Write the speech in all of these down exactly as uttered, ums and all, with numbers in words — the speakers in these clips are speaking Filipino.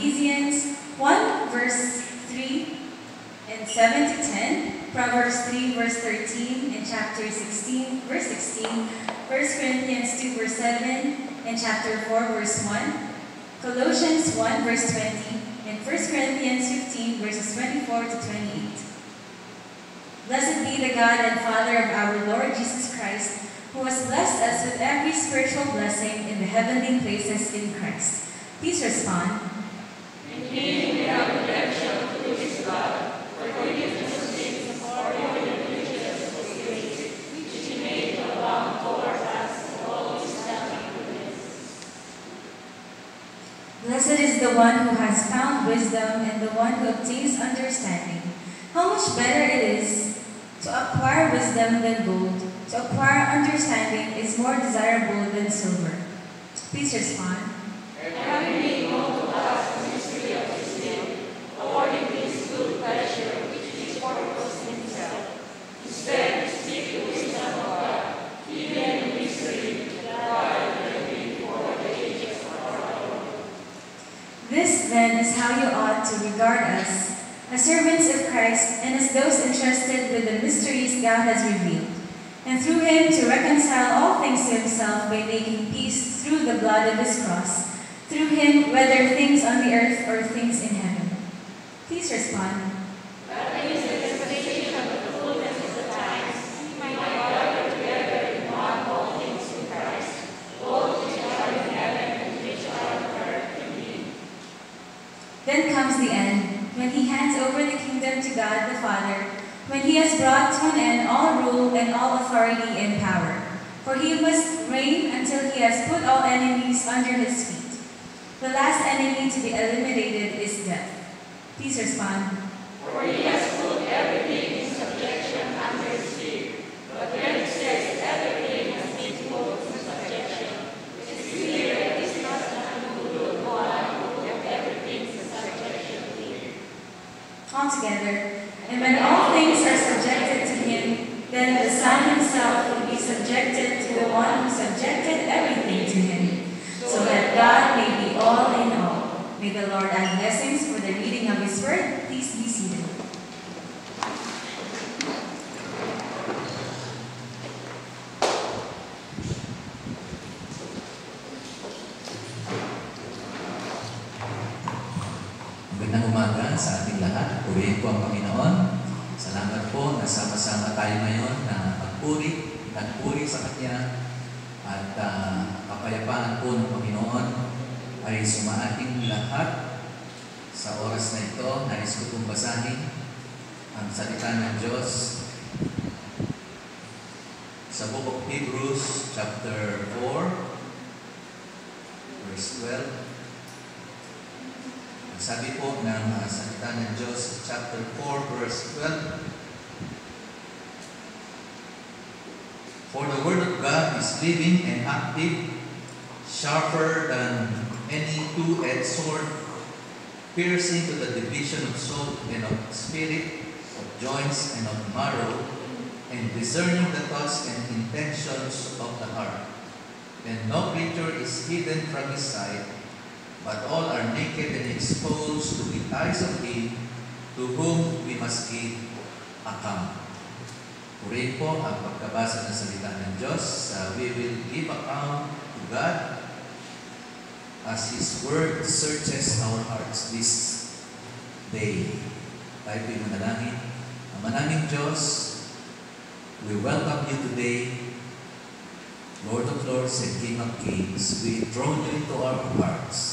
Ephesians one, verse three and seven to ten, Proverbs three, verse thirteen, and chapter sixteen, verse sixteen, First Corinthians two, verse seven, and chapter four, verse one, Colossians one, verse twenty, and First Corinthians fifteen, verses twenty-four to twenty-eight. Blessed be the God and Father of our Lord Jesus Christ, who has blessed us with every spiritual blessing in the heavenly places in Christ. Please respond. In Him we have redemption through His blood, for forgiveness of sins, according to the riches of His grace, which He made abound toward us in all His loving goodness. Blessed is the one who has found wisdom and the one who obtains understanding. How much better it is to acquire wisdom than gold. To acquire understanding is more desirable than silver. Please respond. And having made known to us the mystery of His will, according to His good pleasure, which He purposed in Himself, He sped to speak the wisdom of God, even in mystery, that God may be before the ages of our Lord. This, then, is how you ought to regard us, as servants of Christ and as those entrusted with the mysteries God has revealed, and through Him to reconcile all things to Himself by making peace through the blood of His cross, through Him, whether things on the earth or things in heaven. Please respond. That is the dispensation of the fullness of the times, He might gather together in one all things in Christ, both which are in heaven and which are on earth in Him. Then comes the end, when He hands over the kingdom to God the Father, when He has brought to an end all rule and all authority and power. For He must reign until He has put all enemies under His feet. The last enemy to be eliminated is death. Please respond. For He has put everything in subjection under His feet. But when He says everything has been put in subjection, it is clear that this does not include the one who put everything in subjection to Him. All together. And when all things are subjected to Him, then the Son Himself will be subjected to the one who subjected everything to Him, so that God may be all in all. May the Lord add blessings for the reading of His word. Please be seated. Magandang umaga sa ating lahat. Purihin po ang Panginoon. Salamat po na sama-sama tayo ngayon na magpuri, nagpuri sa Kanya at uh, kapayapaan po ng Panginoon ay sumaating lahat. Sa oras na ito, nais ko pong basahin ang salita ng Diyos sa Book of Hebrews chapter four verse twelve. Sabi po ng uh, salita ng Diyos, chapter four, verse twelve. For the word of God is living and active, sharper than any two-edged sword, piercing to the division of soul and of spirit, of joints and of marrow, and discerning the thoughts and intentions of the heart. And no creature is hidden from His sight, but all are naked and exposed to the eyes of Him to whom we must give account. Purihin po ang pagkabasa ng salita ng Diyos. Uh, we will give account to God as His Word searches our hearts this day. Tayo po'y manalangin. Ang manaming Diyos, we welcome You today, Lord of Lords and King of Kings. We draw You into our hearts.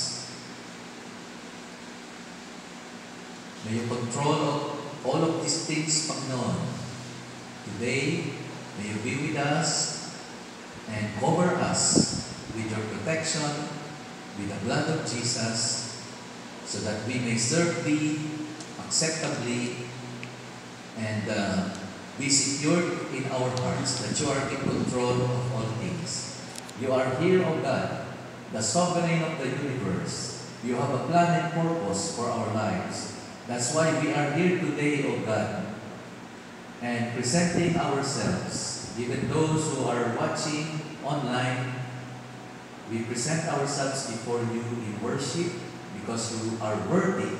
May You control of all of these things, Panginoon. Today, may You be with us and cover us with Your protection, with the blood of Jesus, so that we may serve Thee acceptably and uh, be secured in our hearts that You are in control of all things. You are here, O God, the sovereign of the universe. You have a plan and purpose for our lives. That's why we are here today, O God, and presenting ourselves, even those who are watching online, we present ourselves before You in worship, because you are worthy.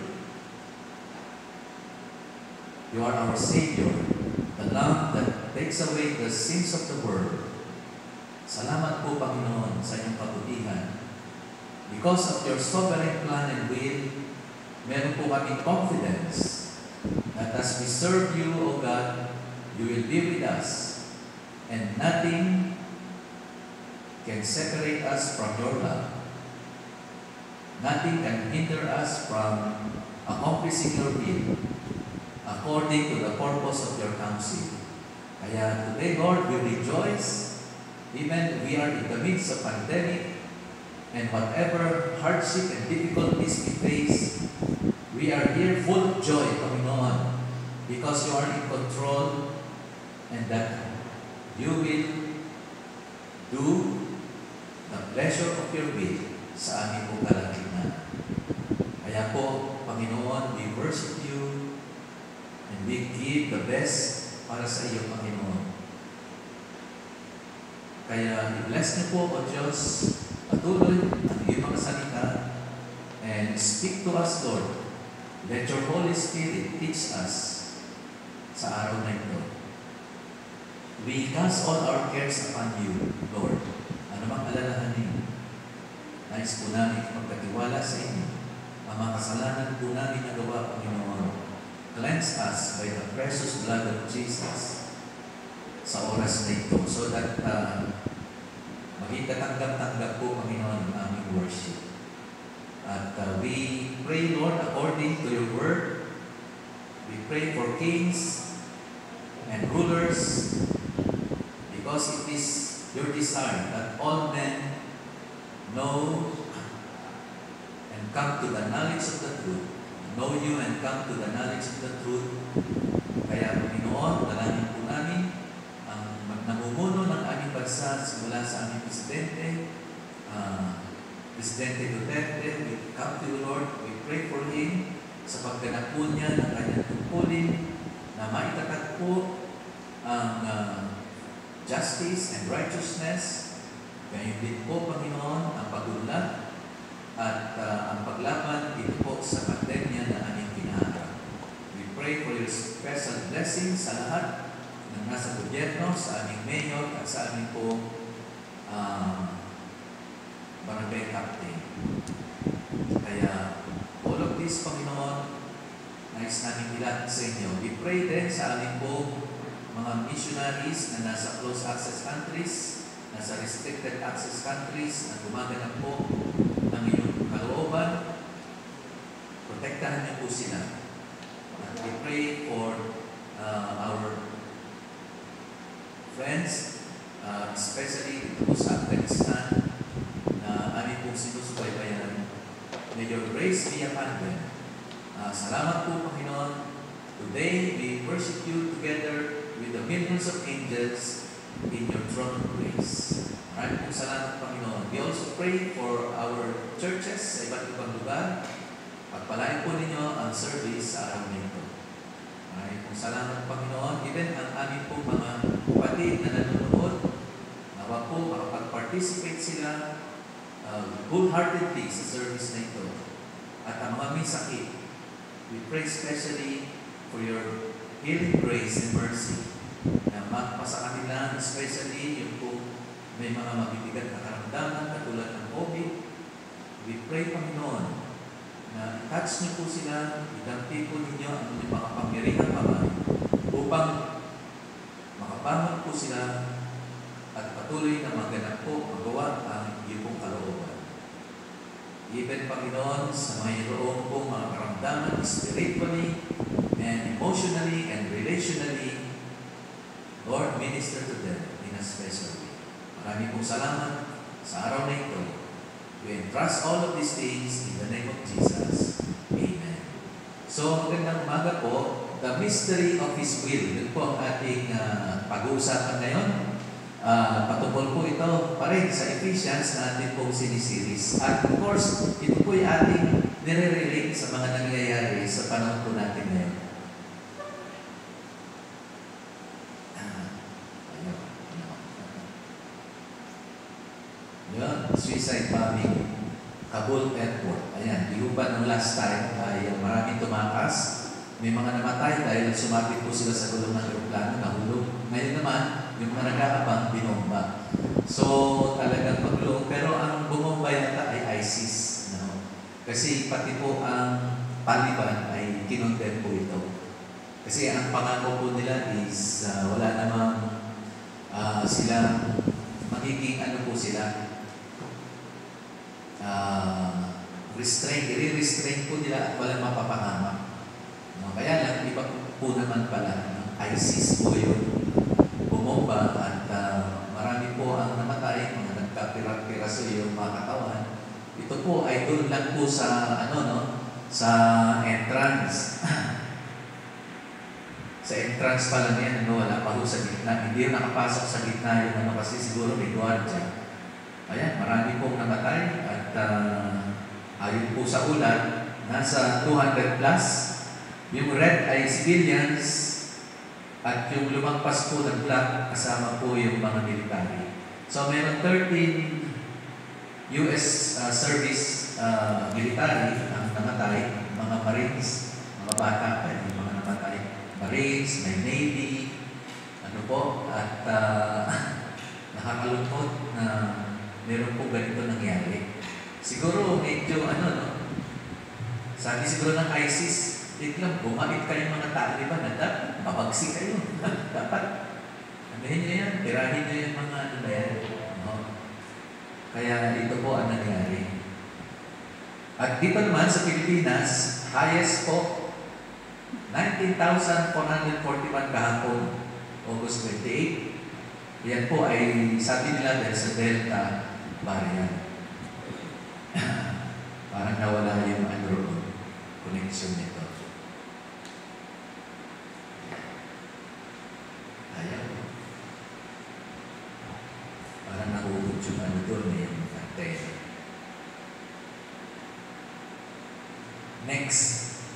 You are our Savior, the Lamb that takes away the sins of the world. Salamat po, Panginoon, sa iyong kabutihan. Because of your sovereign plan and will, meron po kaming confidence that as we serve you, O God, you will be with us, and nothing can separate us from your love. Nothing can hinder us from accomplishing your will according to the purpose of your counsel. Kaya today, Lord, we rejoice, even we are in the midst of pandemic, and whatever hardship and difficulties we face, we are here full of joy, Panginoon, because you are in control, and that you will do the pleasure of your will sa aming po kalagitnaan. Kaya po, Panginoon, we worship you, and we give the best para sa iyo, Panginoon. Kaya i-bless niyo po, O Diyos, patuloy ang iyong mga salita, and speak to us, Lord. Let your Holy Spirit teach us sa araw na ito. We cast all our cares upon you, Lord. Ano mang alalahanin, nais po namin magkatiwala sa inyo. Ang mga kasalanan po namin nagawa, Panginoon, cleanse us by the precious blood of Jesus sa oras na ito, so that uh, maging katanggap-tanggap po, Panginoon, ang aming worship. At uh, we pray, Lord, according to your word. We pray for kings and rulers, because it is your desire that all men know and come to the knowledge of the truth. Know you and come to the knowledge of the truth. Kaya, Panginoon, dalangin po namin ang namumuno ng aming bansa simula sa aming presidente, uh, Presidente Duterte. We come to you, Lord. We pray for him sa pagganap po niya ng kanyang tungkulin na maitatag po ang uh, justice and righteousness. Kaya din po, Panginoon, ang pag-unlad at uh, ang paglaban dito po sa pandemya na aming kinaharap. We pray for your special blessings sa lahat ng nasa gobyerno, sa aming mayor at sa aming po um, barangay captain. Kaya all of this, Panginoon, nais namin ilat sa inyo. We pray din sa aming po mga missionaries na nasa close access countries, nasa restricted access countries na gumaganap po ng inyong kalooban. Protektahan niyo po sila. And we pray for uh, our friends, uh, especially dito po sa Afghanistan, na aming pong sinusubaybayan. May your grace be upon them. Uh, salamat po, Panginoon. Today, we worship you together with the millions of angels in your throne of grace. Maraming pong salamat, Panginoon. We also pray for our churches sa iba't ibang lugar. Pagpalain po ninyo ang service sa araw nito. Maraming pong salamat, Panginoon. Even ang aming pong mga kapatid na nanonood, nawa po makapag-participate sila uh, wholeheartedly sa service na ito. At ang mga may sakit, we pray especially for your healing grace and mercy na magpasa kanila, especially yung po may mga mabibigat na karamdaman katulad ng COVID. We pray, Panginoon, na i-touch niyo po sila, idampi po ninyo ang inyong makapangyarihan Panginoon upang makabangon po sila at patuloy na maganap po magawa ang iyong pong kalooban. Even, Panginoon, sa mayroong pong mga karamdaman spiritually and emotionally and relationally, Lord, minister to them in a special way. Maraming pong salamat sa araw na ito. We entrust all of these things in the name of Jesus. Amen. So, magandang umaga po. The mystery of His will. Yun po ang ating uh, pag-uusapan ngayon. Uh, patungkol po ito pa rin sa Ephesians na ating pong sinisiris. At of course, ito po yung ating nire-relate sa mga nangyayari sa panahon po natin ngayon. Yun, suicide bombing. Kabul Airport. Ayan, di ba nung last time ay maraming tumakas. May mga namatay dahil sumapit po sila sa gulong ng aeroplano, nahulog. Ngayon naman, yung mga nag-aabang, binomba. So, talagang magulo. Pero ang bumomba yata ay ISIS. No? Kasi pati po ang Taliban ay kinondem po ito. Kasi ang pangako po nila is uh, wala namang uh, silang magiging ano po sila, uh, restrain, i-restrain po nila at walang mapapangamak. No? Kaya lang, iba po naman pala, no? ISIS po yun, bumomba at uh, marami po ang namatay, mga nagkapira-piraso yung mga katawan. Ito po ay doon lang po sa, ano, no? Sa entrance. Sa entrance pa lang yan, ano, wala pa ho sa gitna. Hindi yung nakapasok sa gitna yung ano kasi siguro may guardia. Ayan, marami pong namatay at uh, ayon po sa ulat, nasa two hundred plus. Yung red ay civilians at yung lumagpas po ng black kasama po yung mga military. So meron thirteen U S uh, service uh, military ang namatay, mga Marines, mga bata pa yung mga namatay. Marines, may Navy, ano po, at uh, nakakalungkot na meron po ganito nangyari. Siguro medyo ano, no? Sabi siguro ng ISIS, biglang bumait kayong mga Taliban na dapat mabagsik kayo. Dapat, anuhin nyo yan, tirahin nyo yung mga ano na yan. No? Kaya ito po ang nangyari. At dito naman sa Pilipinas, highest po, nineteen thousand four hundred forty-one kahapon, August twenty-eighth. Yan po ay sabi nila dahil sa Delta variant. Parang nawala yung ano roon, connection nito. Ayaw. Parang nahuhod yung ano doon, yung antenna. Next.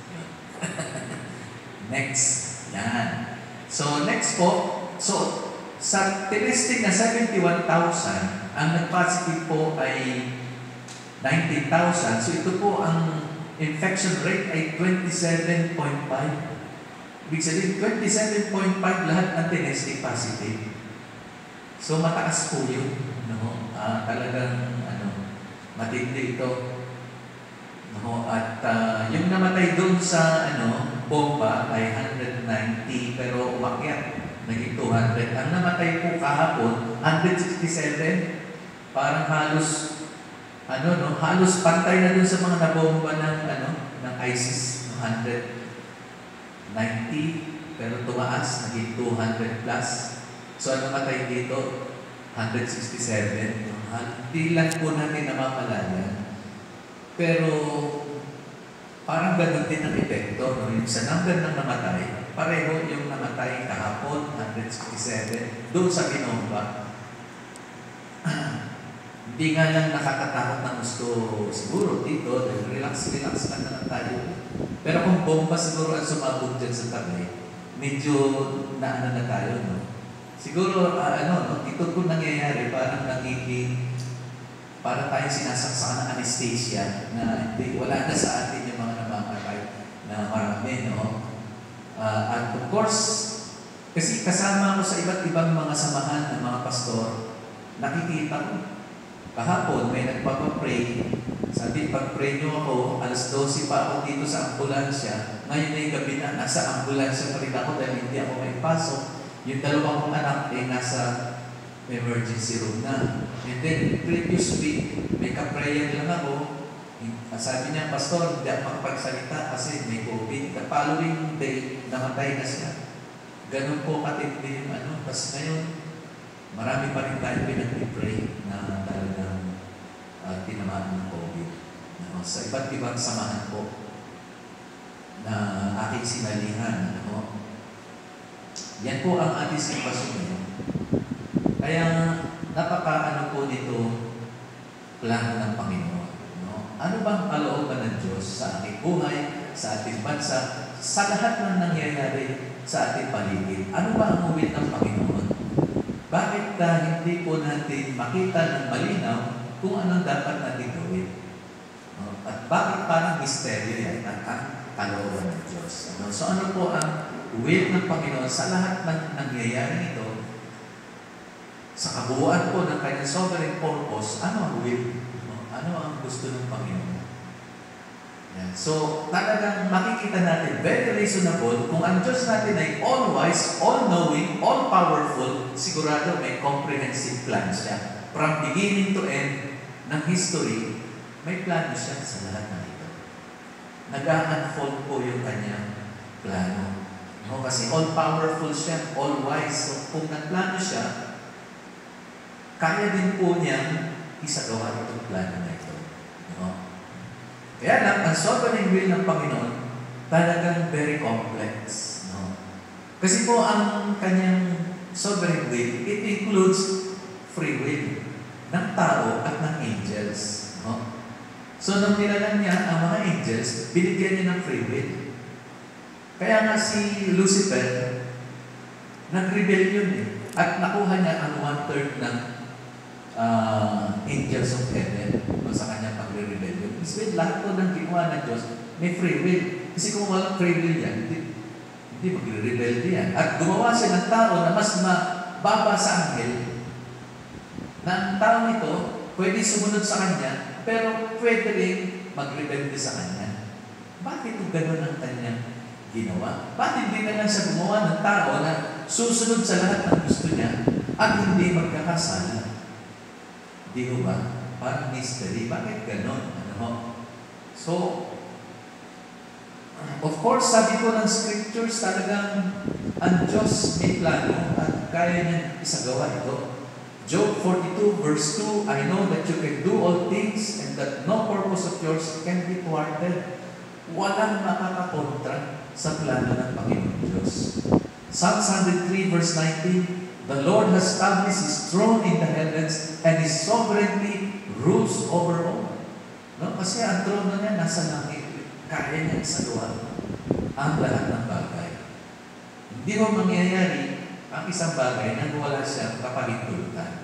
Next. Yan. So, next po. So, sa tinesting na seventy-one thousand, ang nag-positive po ay nineteen thousand. So, ito po ang infection rate ay twenty-seven point five. Ibig sabihin, twenty-seven point five lahat ng tinesting positive. So, mataas po yun. No? Ah, talagang ano, matindi ito. No? At uh, yung namatay doon sa ano, bomba ay one hundred ninety pero umakyat, naging two hundred. Ang namatay po kahapon, one hundred sixty-seven. Parang halos ano no, halos pantay na dun sa mga nabomba ng ano, ng ISIS, one hundred ninety pero tumaas, naging two hundred plus. So ang namatay dito, one hundred sixty-seven. Hindi lang po natin namamalayan. Pero parang ganun din ang epekto, no? Yung sa number ng namatay, pareho yung namatay kahapon, one hundred sixty-seven, doon sa binomba. Hindi nga lang nakakatakot ng gusto siguro dito, dahil relax-relax lang na lang tayo. Pero kung bomba siguro ang sumabog dyan sa tabi, medyo naano na tayo, no? Siguro, uh, ano, no? Ito po nangyayari, parang nagiging, parang tayong sinasaksakan ng anesthesia na hindi, wala na sa atin yung mga namamatay na marami, no? Uh, at of course, kasi kasama ko sa iba't ibang mga samahan ng mga pastor, nakikita ko, kahapon may nagpapapray, sabi, pag-pray nyo ako, alas dose pa ako dito sa ambulansya, ngayon ay gabi na, nasa ambulansya pa rin ako dahil hindi ako may pasok. Yung dalawa kong anak ay nasa emergency room na. And then, previous week, may ka-prayer lang ako. Sabi niya, Pastor, hindi ako makapagsalita kasi may COVID. The following day, namatay na siya. Ganun po katindi yung ano. Tapos ngayon, marami pa rin tayo pinag-pray na talagang uh, tinamaan ng COVID. No? Sa iba't ibang samahan po na aking sinalihan. Ano? Yan po ang ating sitwasyon ngayon. Kaya napaka-ano po nito, plano ng Panginoon. No? Ano bang kalooban ng Diyos sa ating buhay, sa ating bansa, sa lahat ng nangyayari sa ating paligid? Ano ba ang uwit ng Panginoon? Bakit uh, hindi po natin makita ng malinaw kung anong dapat natin gawin? No? At bakit parang misteryo yan at ang kalooban ng Diyos? No? So ano po ang will ng Panginoon sa lahat ng nangyayari ito? Sa kabuuan po ng kanyang sovereign purpose, ano ang will? No? Ano ang gusto ng Panginoon? Yan. So, talagang makikita natin, very reasonable, kung ang Diyos natin ay all-wise, all-knowing, all-powerful, sigurado may comprehensive plan siya. From beginning to end ng history, may plano siya sa lahat ng ito. Nag-unfold po yung kanyang plano. No? Kasi all-powerful siya, all-wise. So, kung nagplano siya, kaya din po niyang isagawa itong plano na ito. No? Kaya lang, ang sovereign will ng Panginoon, talagang very complex. No? Kasi po, ang kanyang sovereign will, it includes free will ng tao at ng angels. No? So, nung nilalang niya ang mga angels, binigyan niya ng free will. Kaya nga si Lucifer, nag-rebellion eh. At nakuha niya ang one-third ng uh, angels of heaven no, sa kanyang pagre-rebellion. Kasi lahat po ng ginawa ng Diyos, may free will. Kasi kung walang free will yan, hindi, hindi magre-rebel yan. At gumawa siya ng tao na mas mababa sa anghel, na ang tao ito, pwede sumunod sa kanya, pero pwede rin mag-rebelde sa kanya. Bakit kung gano'n ang kanyang ginawa? Bakit hindi na lang siya gumawa ng tao na susunod sa lahat ng gusto niya at hindi magkakasala? Di ho ba? Parang mystery. Bakit gano'n? Ano ho? So, of course, sabi ko ng scriptures, talagang ang Diyos may plano at kaya niya isagawa ito. Job forty-two verse two, I know that you can do all things and that no purpose of yours can be thwarted. Walang makakakontra sa plano ng Panginoon Diyos. Psalms one hundred three verse nineteen, the Lord has established His throne in the heavens and His sovereignty rules over all. No? Kasi ang trono niya nasa langit. Kaya niya isagawa ang lahat ng bagay. Hindi ho mangyayari ang isang bagay na wala siyang kapahintulutan.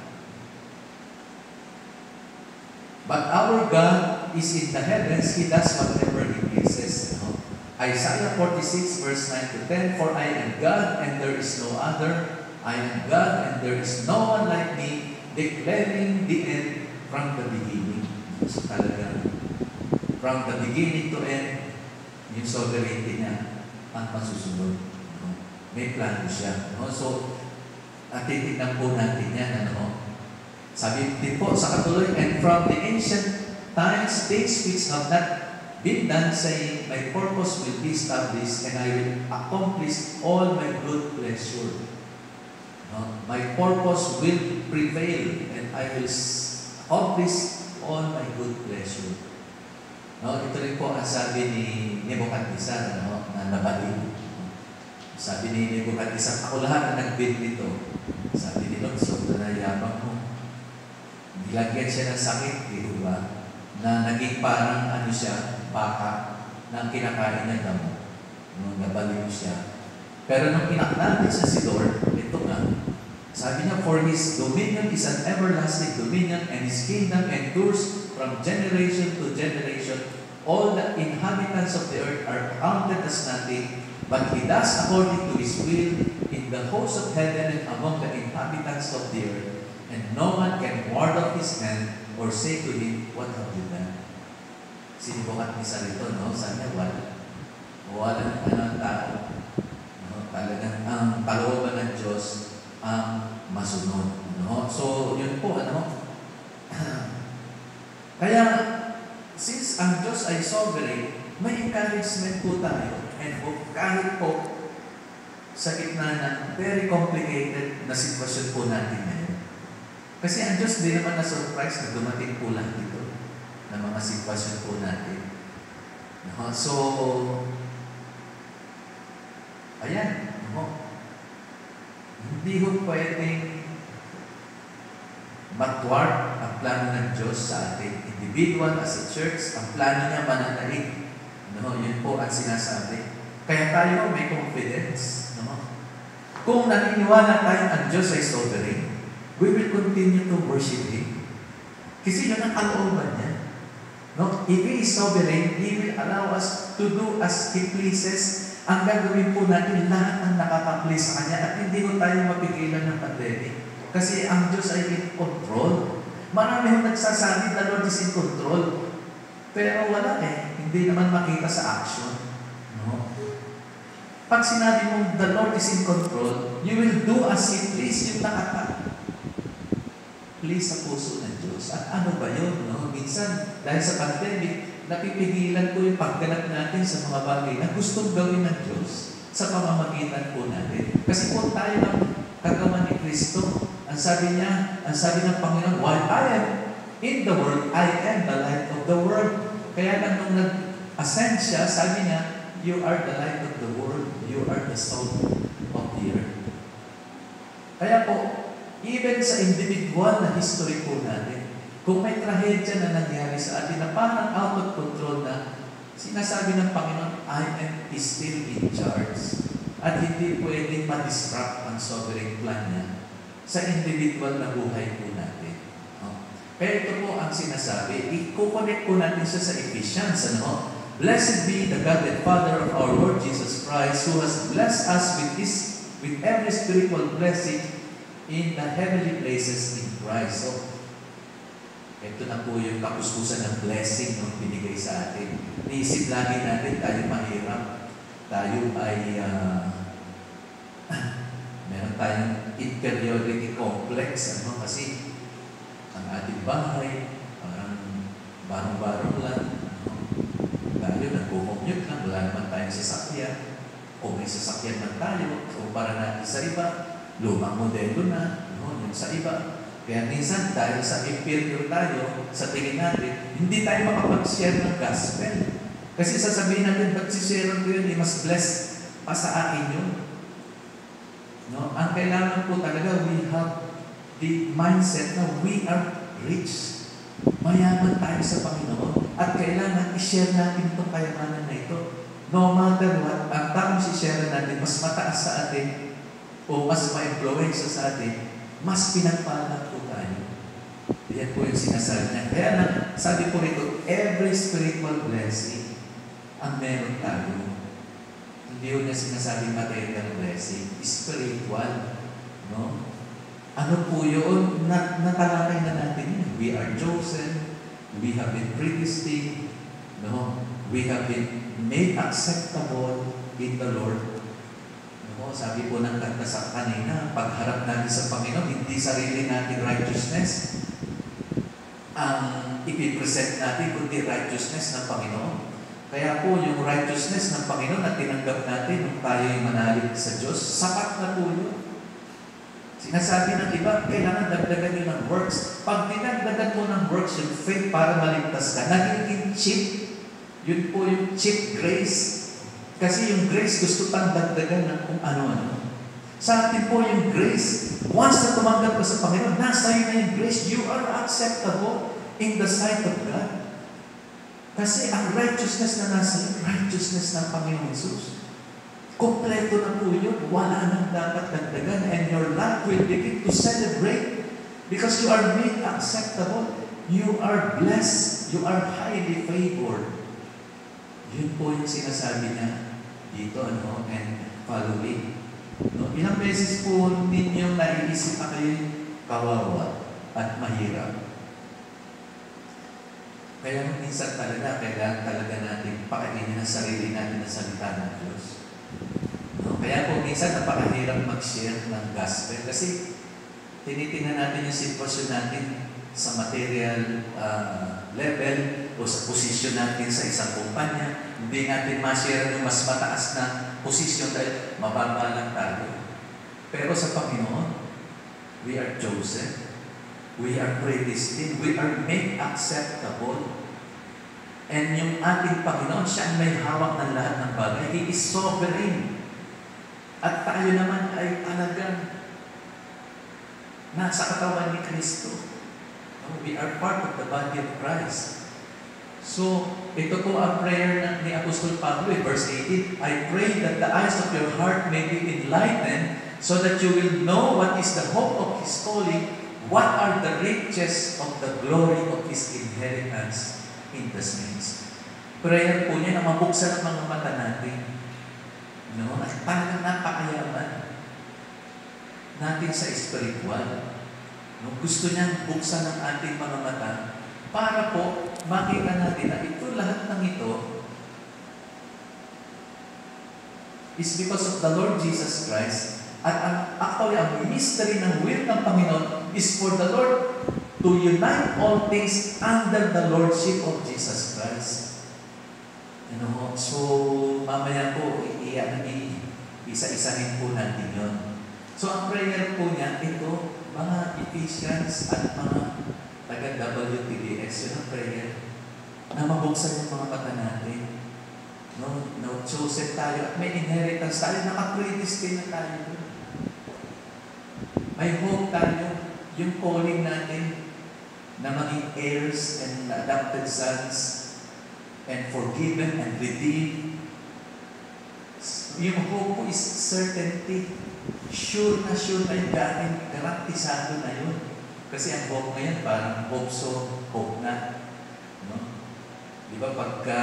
But our God is in the heavens. He does whatever He pleases. No? Isaiah forty-six verse nine to ten, for I am God and there is no other. I am God and there is no one like me, declaring the end from the beginning. So talaga, from the beginning to end, yung sovereignty niya ang masusunod. No? May plano siya. No? So, at titignan po natin yan. Ano? Sabi din po sa katuloy, and from the ancient times, things which have not been done, saying, my purpose will be established and I will accomplish all my good pleasure. No? My purpose will prevail and I will accomplish all my good pleasure. No? Ito rin po ang sabi ni Nebuchadnezzar, no? Na nabali. Sabi ni Nebuchadnezzar, ako lahat na nag-build nito. Sabi ni Lord, sobrang na yabang mo. Nilagyan siya ng sakit, di ba? Na naging parang ano siya, baka, na kinakain niya damo. Nung nabaliw siya. Pero nung pinaknatin siya si Lord, ito nga, sabi niya, for His dominion is an everlasting dominion and His kingdom endures from generation to generation. All the inhabitants of the earth are counted as nothing, but He does according to His will in the hosts of heaven and among the inhabitants of the earth. And no one can ward off His hand or say to Him, what have you done? Sinibukat ni Sarito, no? Sabi niya, wala. Wala ano ang tao. No? Talagang ang kalooban ng Diyos ang masunod. No? So, yun po, ano? Kaya, since ang Diyos ay sovereign, may encouragement po tayo. And kahit po, sa gitna ng very complicated na sitwasyon po natin ngayon. Kasi ang Diyos di naman na-surprise na dumating po lang dito ng mga sitwasyon po natin. No? So, ayan. No? Hindi ho pwedeng matward ang plano ng Diyos sa ating individual as a church. Ang plano niya mananaig. No? Yun po ang sinasabi. Kaya tayo may confidence. No? Kung naniniwala tayo ang Diyos ay sovereign, we will continue to worship Him. Kasi yun ang kalooban niya. No? If He is sovereign, He will allow us to do as He pleases. Ang gagawin po natin lahat ang nakaka-please sa Kanya at hindi ko tayo mapigilan ng pandemic. Kasi ang Diyos ay in control. Marami hong nagsasabi na Lord is in control. Pero wala eh. Hindi naman makita sa action. No? Pag sinabi mong the Lord is in control, you will do as He please, yung nakaka-please sa puso ng Diyos. At ano ba yun? No? Minsan, dahil sa pandemic, napipigilan po yung pagganap natin sa mga bagay na gustong gawin ng Diyos sa pamamagitan po natin. Kasi po tayo ang kagawa ni Kristo. Ang sabi niya, ang sabi ng Panginoon, while I am in the world, I am the light of the world. Kaya lang nung nag-ascend siya, sabi niya, you are the light of the world. You are the salt of the earth. Kaya po, even sa individual na history po natin, kung may trahedya na nangyari sa atin na parang out of control na, sinasabi ng Panginoon, I am still in charge. At hindi pwedeng ma-disrupt ang sovereign plan niya sa individual na buhay po natin. No? Kaya ito po ang sinasabi, i-connect po natin siya sa Ephesians. Ano? Blessed be the God and Father of our Lord Jesus Christ, who has blessed us with this, with every spiritual blessing in the heavenly places in Christ. So, ito na po yung kapuspusan ng blessing nung binigay sa atin. Niisip lagi natin tayo mahirap. Tayo ay uh, meron tayong inferiority complex. Ano? Kasi ang ating bahay, parang barong-barong lang. Ano? Tayo nag-commute lang, wala naman tayong sasakyan. O may sasakyan lang tayo, o para natin sa iba, lumang modelo na, ano? Yung sa iba. Kaya minsan, dahil sa inferior tayo, sa tingin natin, hindi tayo makapag-share ng gospel. Kasi sasabihin natin, ba't si-share ko yun, eh, mas blessed pa sa akin yun. No? Ang kailangan po talaga, we have the mindset na we are rich. Mayaman tayo sa Panginoon. At kailangan i-share natin itong kayamanan na ito. No matter what, ang taong si-share natin, mas mataas sa atin, o mas ma-influence sa atin, mas pinagpala po tayo. Yan po yung sinasabi niya. Kaya lang, sabi po rito, every spiritual blessing ang meron tayo. Hindi yun niya sinasabi material blessing, spiritual. No? Ano po yun? Na, natalakay na natin yun. We are chosen. We have been predestined. No? We have been made acceptable in the Lord. No? Sabi po ng kanta sa kanina, pagharap natin sa Panginoon, hindi sarili natin righteousness ang ipipresent natin, kundi righteousness ng Panginoon. Kaya po yung righteousness ng Panginoon na tinanggap natin nung tayo ay manalig sa Diyos, sapat na po yun. Sinasabi ng iba, kailangan dagdagan nyo ng works. Pag dinagdagan mo ng works, yung faith para maligtas ka, nagiging cheap. Yun po yung cheap grace. Kasi yung grace gusto pang dagdagan ng kung ano-ano. Sa atin po yung grace, once na tumanggap ka sa Panginoon, nasa iyo na yung grace, you are acceptable in the sight of God. Kasi ang righteousness na nasa iyo, righteousness ng Panginoon Jesus. Kompleto na po yun. Wala nang dapat dagdagan. And your life will begin to celebrate because you are made acceptable. You are blessed. You are highly favored. Yun po yung sinasabi niya dito, ano, and following. No? Ilang beses po ninyong naiisip na kayo kawawa at mahirap. Kaya minsan talaga, kailangan talaga natin pakainin ang sarili natin na salita ng Diyos. No? Kaya po minsan napakahirap mag-share ng gospel kasi tinitingnan natin yung sitwasyon natin sa material uh, level o sa posisyon natin sa isang kumpanya. Hindi natin ma-share yung mas mataas na posisyon dahil mababa lang tayo. Pero sa Panginoon, we are chosen. We are predestined. We are made acceptable. And yung ating Panginoon, siya ang may hawak ng lahat ng bagay. He is sovereign. At tayo naman ay talagang nasa katawan ni Kristo. We are part of the body of Christ. So, ito po ang prayer ni Apostol Pablo, verse eighteen. I pray that the eyes of your heart may be enlightened so that you will know what is the hope of His calling, what are the riches of the glory of His inheritance in the saints. Prayer po niya na mabuksan ang mga mata natin. No? At talagang napakayaman natin sa spiritual. No? Gusto niyang buksan ang ating mga mata para po makita natin na ito, lahat ng ito is because of the Lord Jesus Christ. At ang, actually, ang mystery ng will ng Panginoon is for the Lord to unite all things under the Lordship of Jesus Christ. You know, so, mamaya po, isa-isahin po natin yun. So, ang prayer po niya, ito, mga Ephesians at mga taga-W T D X, yun ang prayer, na mabuksan yung mga mata natin. No, no, chosen tayo at may inheritance tayo, naka-predestined na tayo. May hope tayo, yung calling natin na maging heirs and adopted sons and forgiven and redeemed. Yung hope po is certainty. Sure na sure na yung galing, garantisado na yun. Kasi ang hope ngayon parang hope so, hope na. No? Di ba pagka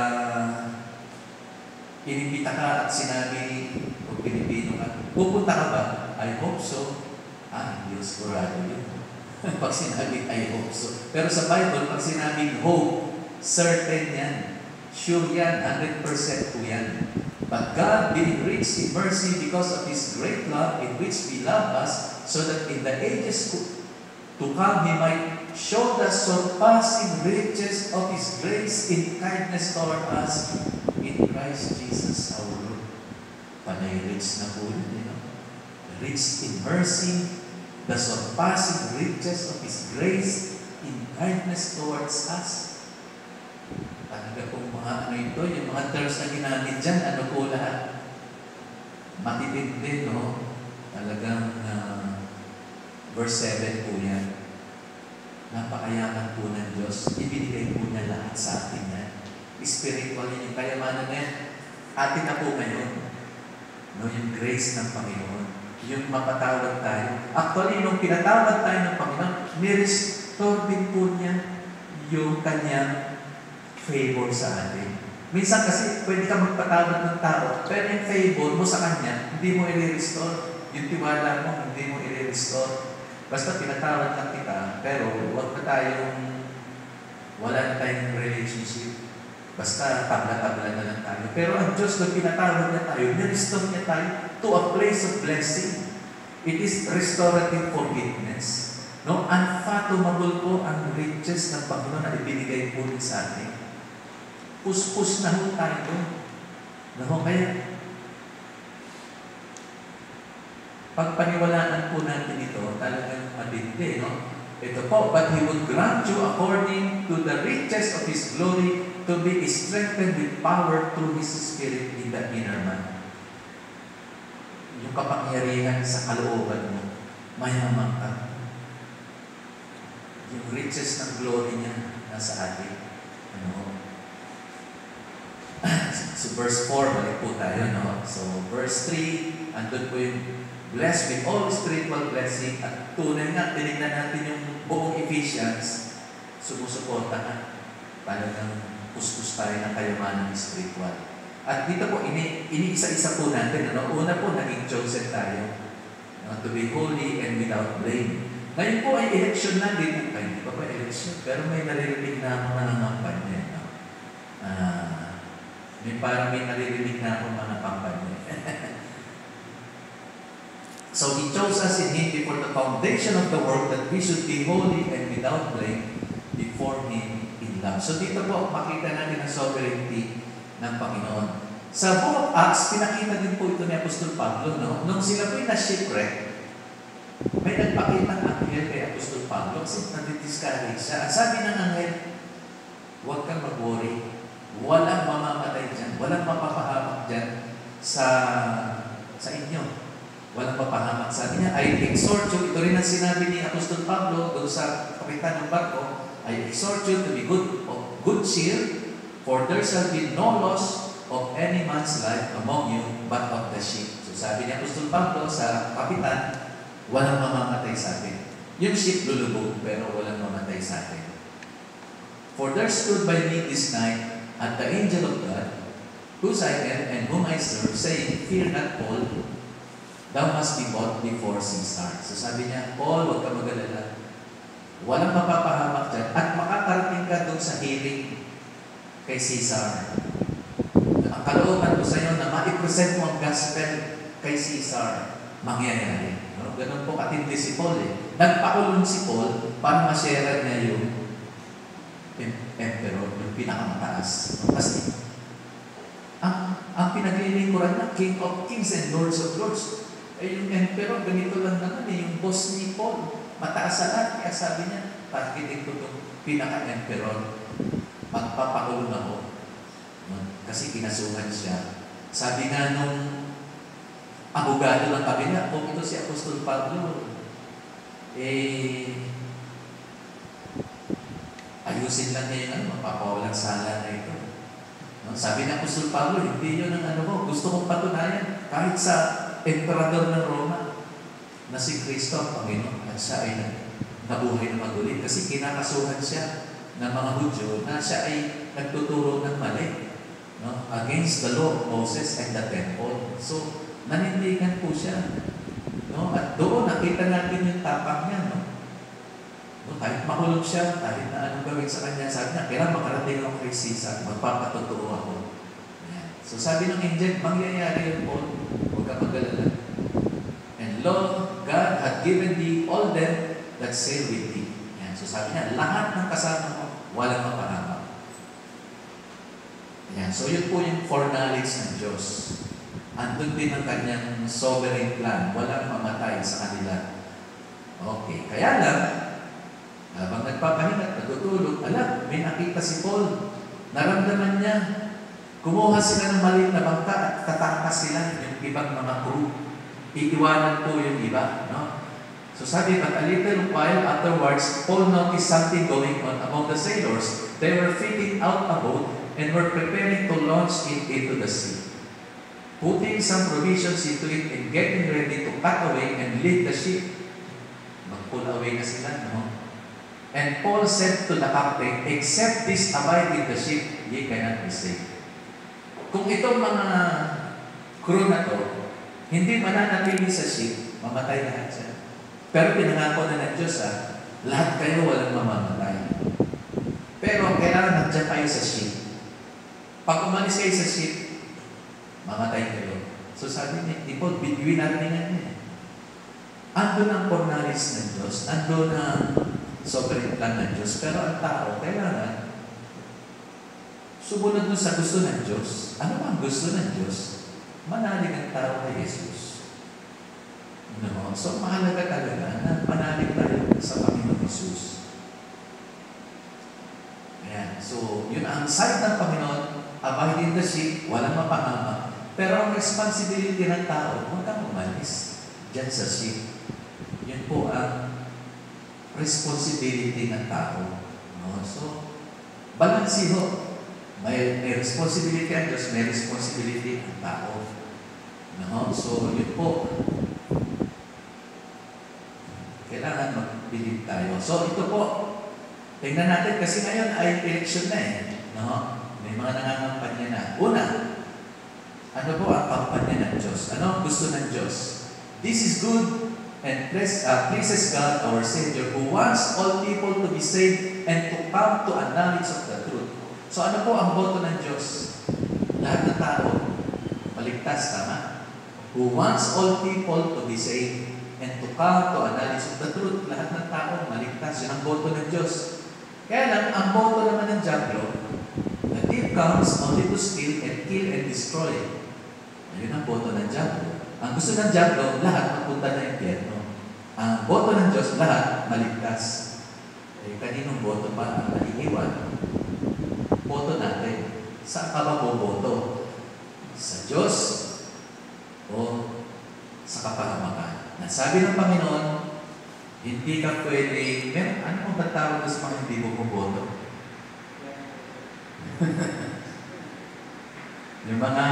inimbita ka at sinabi, o Pilipino ka, pupunta ka ba? I hope so. Ah, Diyos kurado yun. Pag sinabi, I hope so. Pero sa Bible, pag sinabi hope, certain yan. Sure yan, one hundred percent po yan. But God, being rich in mercy because of His great love in which He loved us, so that in the ages to come He might show the surpassing riches of His grace in kindness toward us in Christ Jesus our Lord. Panay rich na po yun, you know? Rich in mercy, the surpassing riches of His grace in kindness towards us. Talaga pong mga ano ito, yung mga terms na ginamit dyan, ano po lahat? Matitid din, no? Talagang uh, verse seven po yan. Napakayaman po ng Diyos. Ibinigay po niya lahat sa atin yan. Spiritually, yung kayamanan na yan, atin na po ngayon. No? Yung grace ng Panginoon. Yung mapatawad tayo. Actually, nung pinatawad tayo ng Panginoon, nirestore din po niya yung kanyang favor sa atin. Minsan kasi pwede ka magpatawad ng tao, pero yung favor mo sa kanya, hindi mo i-restore. Yung tiwala mo, hindi mo i-restore. Basta pinatawad lang kita, pero huwag na tayong, wala na tayong relationship. Basta tabla-tabla na lang tayo. Pero ang Diyos, nung pinatawad na tayo, ni-restore niya tayo to a place of blessing. It is restorative forgiveness. No? Unfathomable po ang riches ng Panginoon na ibinigay po rin sa atin. Pus-pus na ho tayo. No? Kaya, pagpaniwalaan po natin ito, talagang matindi, no? Ito po, but He would grant you according to the riches of His glory to be strengthened with power through His Spirit in the inner man. Yung kapangyarihan sa kalooban mo, mayaman ka. Yung riches ng glory niya nasa atin. Ano? So verse four, balik po tayo, no? So verse three, andun po yung blessed with all spiritual blessing. At tunay nga, tinignan natin yung buong Ephesians, sumusuporta ka. Talagang kuskus tayo ng kayamanan spiritual. At dito po, ini, iniisa-isa po natin. Ano? Una po, naging chosen tayo. No? To be holy and without blame. Ngayon po ay election na din. Ay, hindi pa po election. Pero may naririnig na ako na nangampanya. No? Ah... May parang may naririnig na akong mga kampanya. So He chose us in Him before the foundation of the world that we should be holy and without blame before Him in love. So dito po, makita natin ang sovereignty ng Panginoon. Sa book of Acts, pinakita din po ito ni Apostol Pablo. No? Nung sila po'y na-shipwreck, may nagpakita ng anghel kay Apostol Pablo kasi nandidiscourage siya. Ang sabi ng anghel, huwag kang mag-worry. Walang mamamatay dyan. Walang mapapahamak dyan sa sa inyo. Walang mapahamak. Sabi niya, I exhort you, ito rin ang sinabi ni Apostol Pablo doon sa kapitan ng barko, I exhort you to be good of good cheer, for there shall be no loss of any man's life among you, but of the ship. So sabi ni Apostol Pablo sa kapitan, walang mamamatay sa atin. Yung ship lulubog, pero walang mamatay sa atin. For there stood by me this night at the angel of God, whose I am and whom I serve, saying, Fear not, Paul, thou must be brought before Caesar. So sabi niya, Paul, huwag ka mag-alala. Walang mapapahamak dyan at makakarating ka doon sa hearing kay Caesar. Ang kalooban ko sa iyo na ma-present mo ang gospel kay Caesar, mangyayari. No? Ganun po katindi si Paul eh. Nagpakulong si Paul para ma-share niya yung emperor, yung pinakamataas. No? Kasi ang, ang pinaglilingkuran na King of Kings and Lords of Lords, eh yung emperor, ganito lang naman eh, yung boss ni Paul, mataas sa lahat. Kaya sabi niya, targeting ko itong pinaka-emperor, magpapakulong ako. Kasi kinasuhan siya. Sabi nga nung abogado ng kabila, kung ito si Apostol Pablo, eh, ayusin lang niya yung ano, mapapawalang sala na ito. No? Sabi ng Apostol Pablo, hindi yun ang ano mo, gusto kong patunayan, kahit sa emperador ng Roma, na si Kristo ang Panginoon, at siya ay nabuhay na magulit. Kasi kinakasuhan siya ng mga Hudyo na siya ay nagtuturo ng mali, no? Against the law of Moses and the temple. So, nanindigan po siya. No? At doon, nakita natin yung tapak niya. No? No? Kahit makulong siya, kahit na anong gawin sa kanya, sabi niya, kailangan makarating ako kay Caesar, magpapatotoo ako. Yan. So, sabi ng angel, mangyayari yun po, huwag ka mag-alala. And lo, God had given thee all them that sail with thee. Yan. So, sabi niya, lahat ng kasama mo, walang mapahamak. Yan. So, yun po yung foreknowledge ng Diyos. Andun din ang kanyang sovereign plan. Walang mamatay sa kanila. Okay. Kaya lang, habang nagpapahinga at natutulog, alam, may nakita si Paul. Naramdaman niya. Kumuha sila ng maliit na bangka at tatangkas sila yung ibang mga crew. Iiwanan po yung iba. No? So sabi, but a little while afterwards, Paul noticed something going on among the sailors. They were fitting out a boat and were preparing to launch it into the sea. Putting some provisions into it and getting ready to cut away and lead the ship. Mag-pull away na sila, no? And Paul said to the captain, except this abide in the ship, ye cannot be saved. Kung itong mga crew na to, hindi mananatili sa ship, mamatay lahat siya. Pero pinangako na ng Diyos, ha, lahat kayo walang mamamatay. Pero kailangan nandiyan kayo sa ship. Pag umalis kayo sa ship, mamatay kayo. So sabi niya, di po, winarningan niya. Ando ng foreknowledge ng Diyos, ando ng sovereign plan ng Diyos, pero ang tao, kailangan sumunod mo sa gusto ng Diyos. Ano ba ang gusto ng Diyos? Manalig ang tao kay Jesus. No? So mahalaga talaga na manalig tayo sa Panginoon Jesus. Ayan. So, yun ang side ng Panginoon, abide in the ship, walang mapahama. Pero ang responsibility ng tao, huwag kang umalis dyan sa ship. Yun po ang responsibility ng tao. No? So, balansiho. May, may responsibility ang Diyos, may responsibility ang tao. No? So, yun po. Kailangan mag-believe tayo. So, ito po. Tingnan natin kasi ngayon ay election na eh. No? May mga nangangampanya na. Una, ano po ang kampanya ng Diyos? Ano ang gusto ng Diyos? This is good and please, uh, pleases God, our Savior, who wants all people to be saved and to come to a knowledge of the truth. So ano po ang boto ng Diyos? Lahat ng tao, maligtas, tama? Who wants all people to be saved and to come to a knowledge of the truth. Lahat ng tao, maligtas. Yun ang boto ng Diyos. Kaya lang, ang boto naman ng Diablo, the thief comes only to steal and kill and destroy. Yun ang boto ng Diablo. Ang gusto ng Diablo, lahat mapunta na impyerno. Ang boto ng Diyos, lahat maligtas. Eh, kaninong boto pa ang naiiwan? Boto natin. Saan ka ba boboto? Sa Diyos o sa kapahamakan? Nasabi ng Panginoon, hindi ka pwede, meron, ano kung tatawag sa mga hindi mo boboto? Yung mga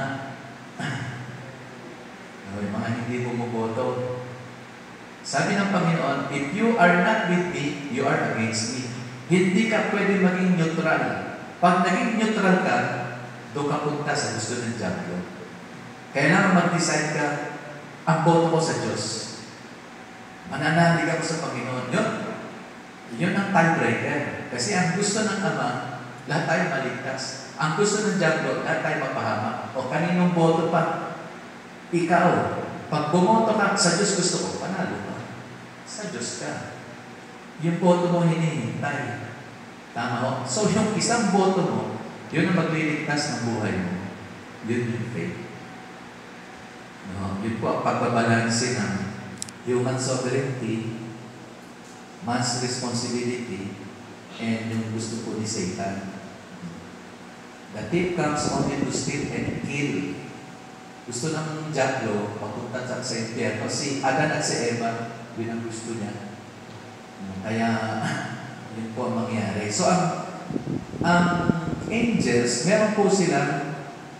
yung mga hindi bumoboto. Sabi ng Panginoon, if you are not with me, you are against me. Hindi ka pwede maging neutral. Pag naging neutral ka, doon ka punta sa gusto ng diablo. Kailangan mag-decide ka, ang boto ko sa Diyos. Mananalig ako sa Panginoon. Yun. Yun ang tiebreaker. Kasi ang gusto ng Ama, lahat tayo maligtas. Ang gusto ng diablo, lahat tayo mapahamak. O kaninong boto pa? Ikaw. Pag bumoto ka sa Diyos, gusto ko, panalo ka. Sa Diyos ka. Yung boto mo hinihintay. Tama ho? So yung isang boto mo, yun ang magliligtas ng buhay mo. Yun yung faith. No? Yun po ang pagbabalansin ng human sovereignty, man's responsibility, and yung gusto po ni Satan. The thief comes only to steal and kill. Gusto ng diablo mapunta sa sa impyerno. Si Adan at si Eva, yun ang gusto niya. Kaya, yun po ang mangyari. So, ang, ang angels, meron po silang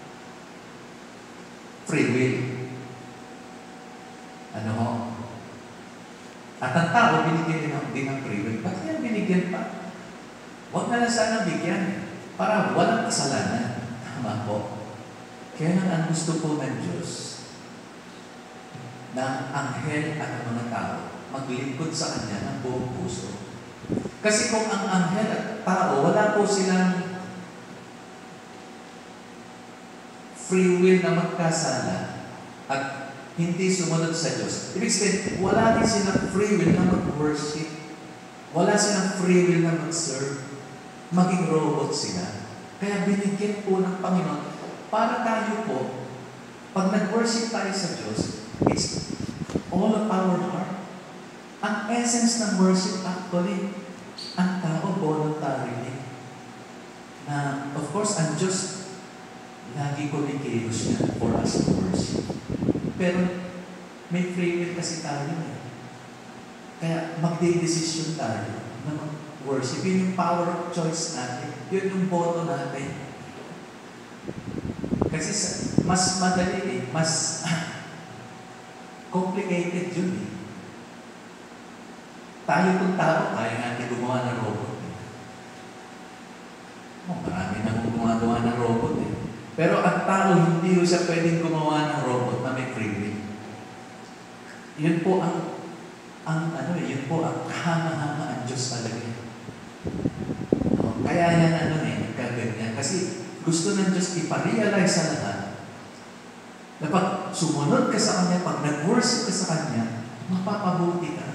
free will. Ano ho? At ang tao, binigyan din ng, din ng free will. Ba't yan binigyan pa? Huwag na lang sana bigyan. Para walang kasalanan. Tama po. Kaya lang ang gusto po ng Diyos na ang anghel at ang mga tao maglingkod sa Kanya ng buong puso. Kasi kung ang anghel at tao, wala po silang free will na magkasala at hindi sumunod sa Diyos. Ibig sabihin, wala din silang free will na mag-worship. Wala silang free will na mag-serve. Maging robot sila. Kaya binigyan po ng Panginoon para tayo po, pag nag-worship tayo sa Diyos, it's all of our heart. Ang essence ng worship actually, ang tao voluntarily. Na, of course, ang Diyos, lagi kumikilos niya for us to worship. Pero, may free will kasi tayo eh. Kaya, magde-decision tayo na mag-worship. Yun yung power of choice natin. Yun yung boto natin. Kasi mas madali eh, mas complicated yun eh. Tayo kung tao, kaya natin gumawa ng robot eh. Oh, marami na gumagawa ng robot eh. Pero ang tao, hindi ko siya pwedeng gumawa ng robot na may free will. Yun po ang, ang ano eh, yun po ang kahanga-hanga ang Diyos talaga. No? Kaya yan ano eh, nagkaganyan. Kasi gusto ng Diyos iparealize sa lahat na pag sumunod ka sa Kanya, pag nag-worship ka sa Kanya, mapapabuti ka.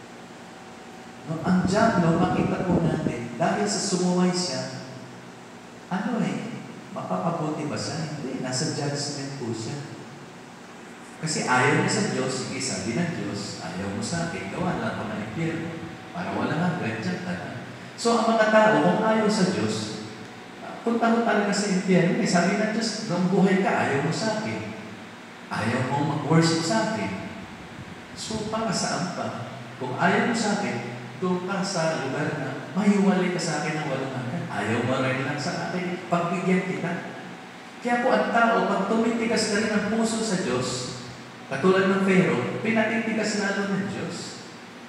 No, ang diablo, makita po natin, dahil sa sumuway siya, ano eh, mapapabuti ba siya? Hindi, nasa judgment po siya. Kasi ayaw niya sa Diyos, sige, sabi ng Diyos, ayaw mo sa akin, gawa lang ako ng impyerno, para wala nga, reject ka na. So, ang mga tao, kung ayaw sa Diyos, punta mo talaga sa impyerno, eh, sabi ng Diyos, nung buhay ka, ayaw mo sa akin. Ayaw mo mag-worship sa akin. So, para saan pa? Kung ayaw mo sa akin, doon ka sa lugar na mahiwalay ka sa akin ng walang hanggan. Ayaw mo rin lang sa akin, pagbigyan kita. Kaya po ang tao, pag tumitigas ka rin ang puso sa Diyos, katulad ng Pharaoh, pinatitigas lalo ng Diyos.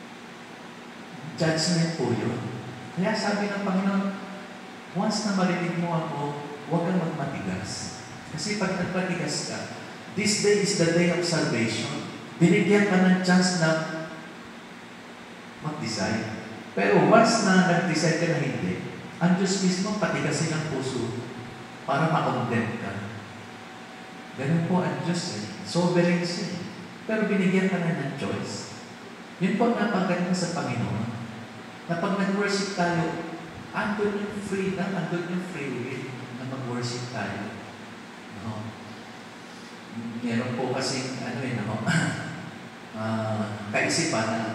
Judgment po yun. Kaya sabi ng Panginoon, once na marinig mo ako, huwag kang magmatigas. Kasi pag nagmatigas ka, this day is the day of salvation. Binigyan ka ng chance na mag-decide. Pero once na nag-decide ka na hindi, ang Diyos mismo patigasin ang puso para makondemn ka. Ganun po ang Diyos eh. Sovereign siya eh. Pero binigyan ka na ng choice. Yun po ang napaganda sa Panginoon. Na pag nag-worship tayo, andun yung freedom, andun yung free will na mag-worship tayo. No? Meron po kasing ano eh, no? uh, kaisipan na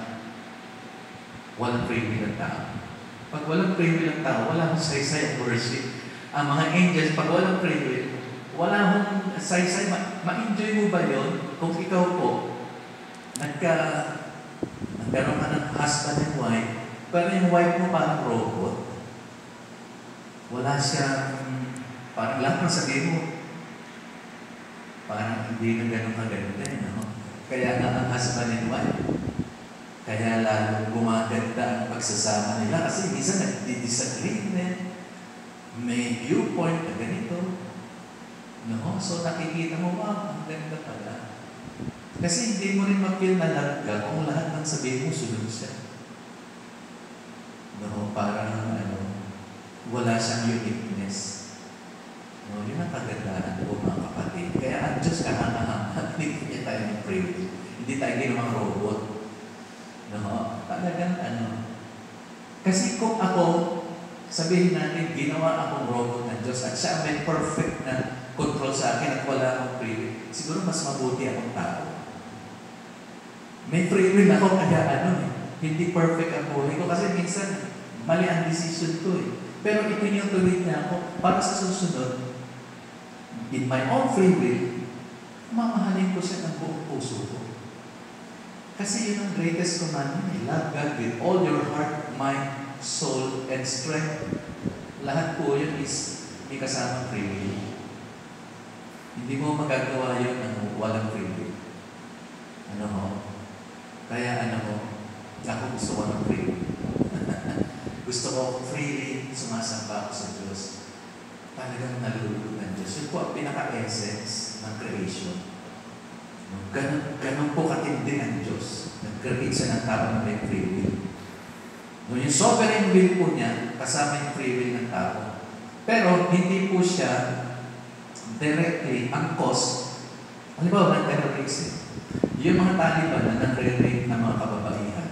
walang free will ang tao. Pag walang free will ang tao, wala akong saysay ang worship. Ang mga angels, pag walang free will, wala akong saysay. Ma- ma-enjoy mo ba yun? Kung ikaw po, nagka, nagkaroon ka ng husband and wife, pero yung wife mo parang robot. Wala siyang, parang lahat ng sabihin mo, parang hindi na ganun ka ganun din. No? Kaya nga ang husband and wife, Kaya lalo gumaganda ang pagsasama nila kasi minsan nagdi-disagreement, may viewpoint na ganito. No? So nakikita mo, wow, ang ganda pala. Kasi hindi mo rin mag-feel na love ka kung lahat ng sabihin mo sunod siya. No? Parang ano, wala siyang uniqueness. No? Yun ang kagandahan po mga kapatid. Kaya ang Diyos kahanga-hanga, hindi niya tayo ng prayer. Hindi tayo ginawang robot. No, talagang ano. Kasi kung ako, sabihin natin, ginawa akong robot ng Diyos at siya may perfect na control sa akin at wala akong free will, siguro mas mabuti akong tao. May free will ako kaya ano eh, hindi perfect ang buhay ko kasi minsan mali ang decision ko eh. Pero itinutuloy niya ako para sa susunod, in my own free will, mamahalin ko siya ng buong puso ko. Kasi yun ang greatest commandment. Love God with all your heart, mind, soul, and strength. Lahat po yun is may kasamang free will. Hindi mo magagawa yun ng walang free will. Ano mo? Kaya ano mo, ako gusto ko ng free will. Gusto ko freely sumasamba ako sa Diyos. Talagang nalulunod ng Diyos. Yun po ang pinaka-essence ng creation. Ganon, ganon po katindi ang Diyos. Nag-create siya ng tao na may free will. No, yung sovereign will po niya, kasama yung free will ng tao. Pero hindi po siya directly ang cause. Halimbawa, ng terrorism. Yung mga Taliban na nagre-rape ng mga kababaihan.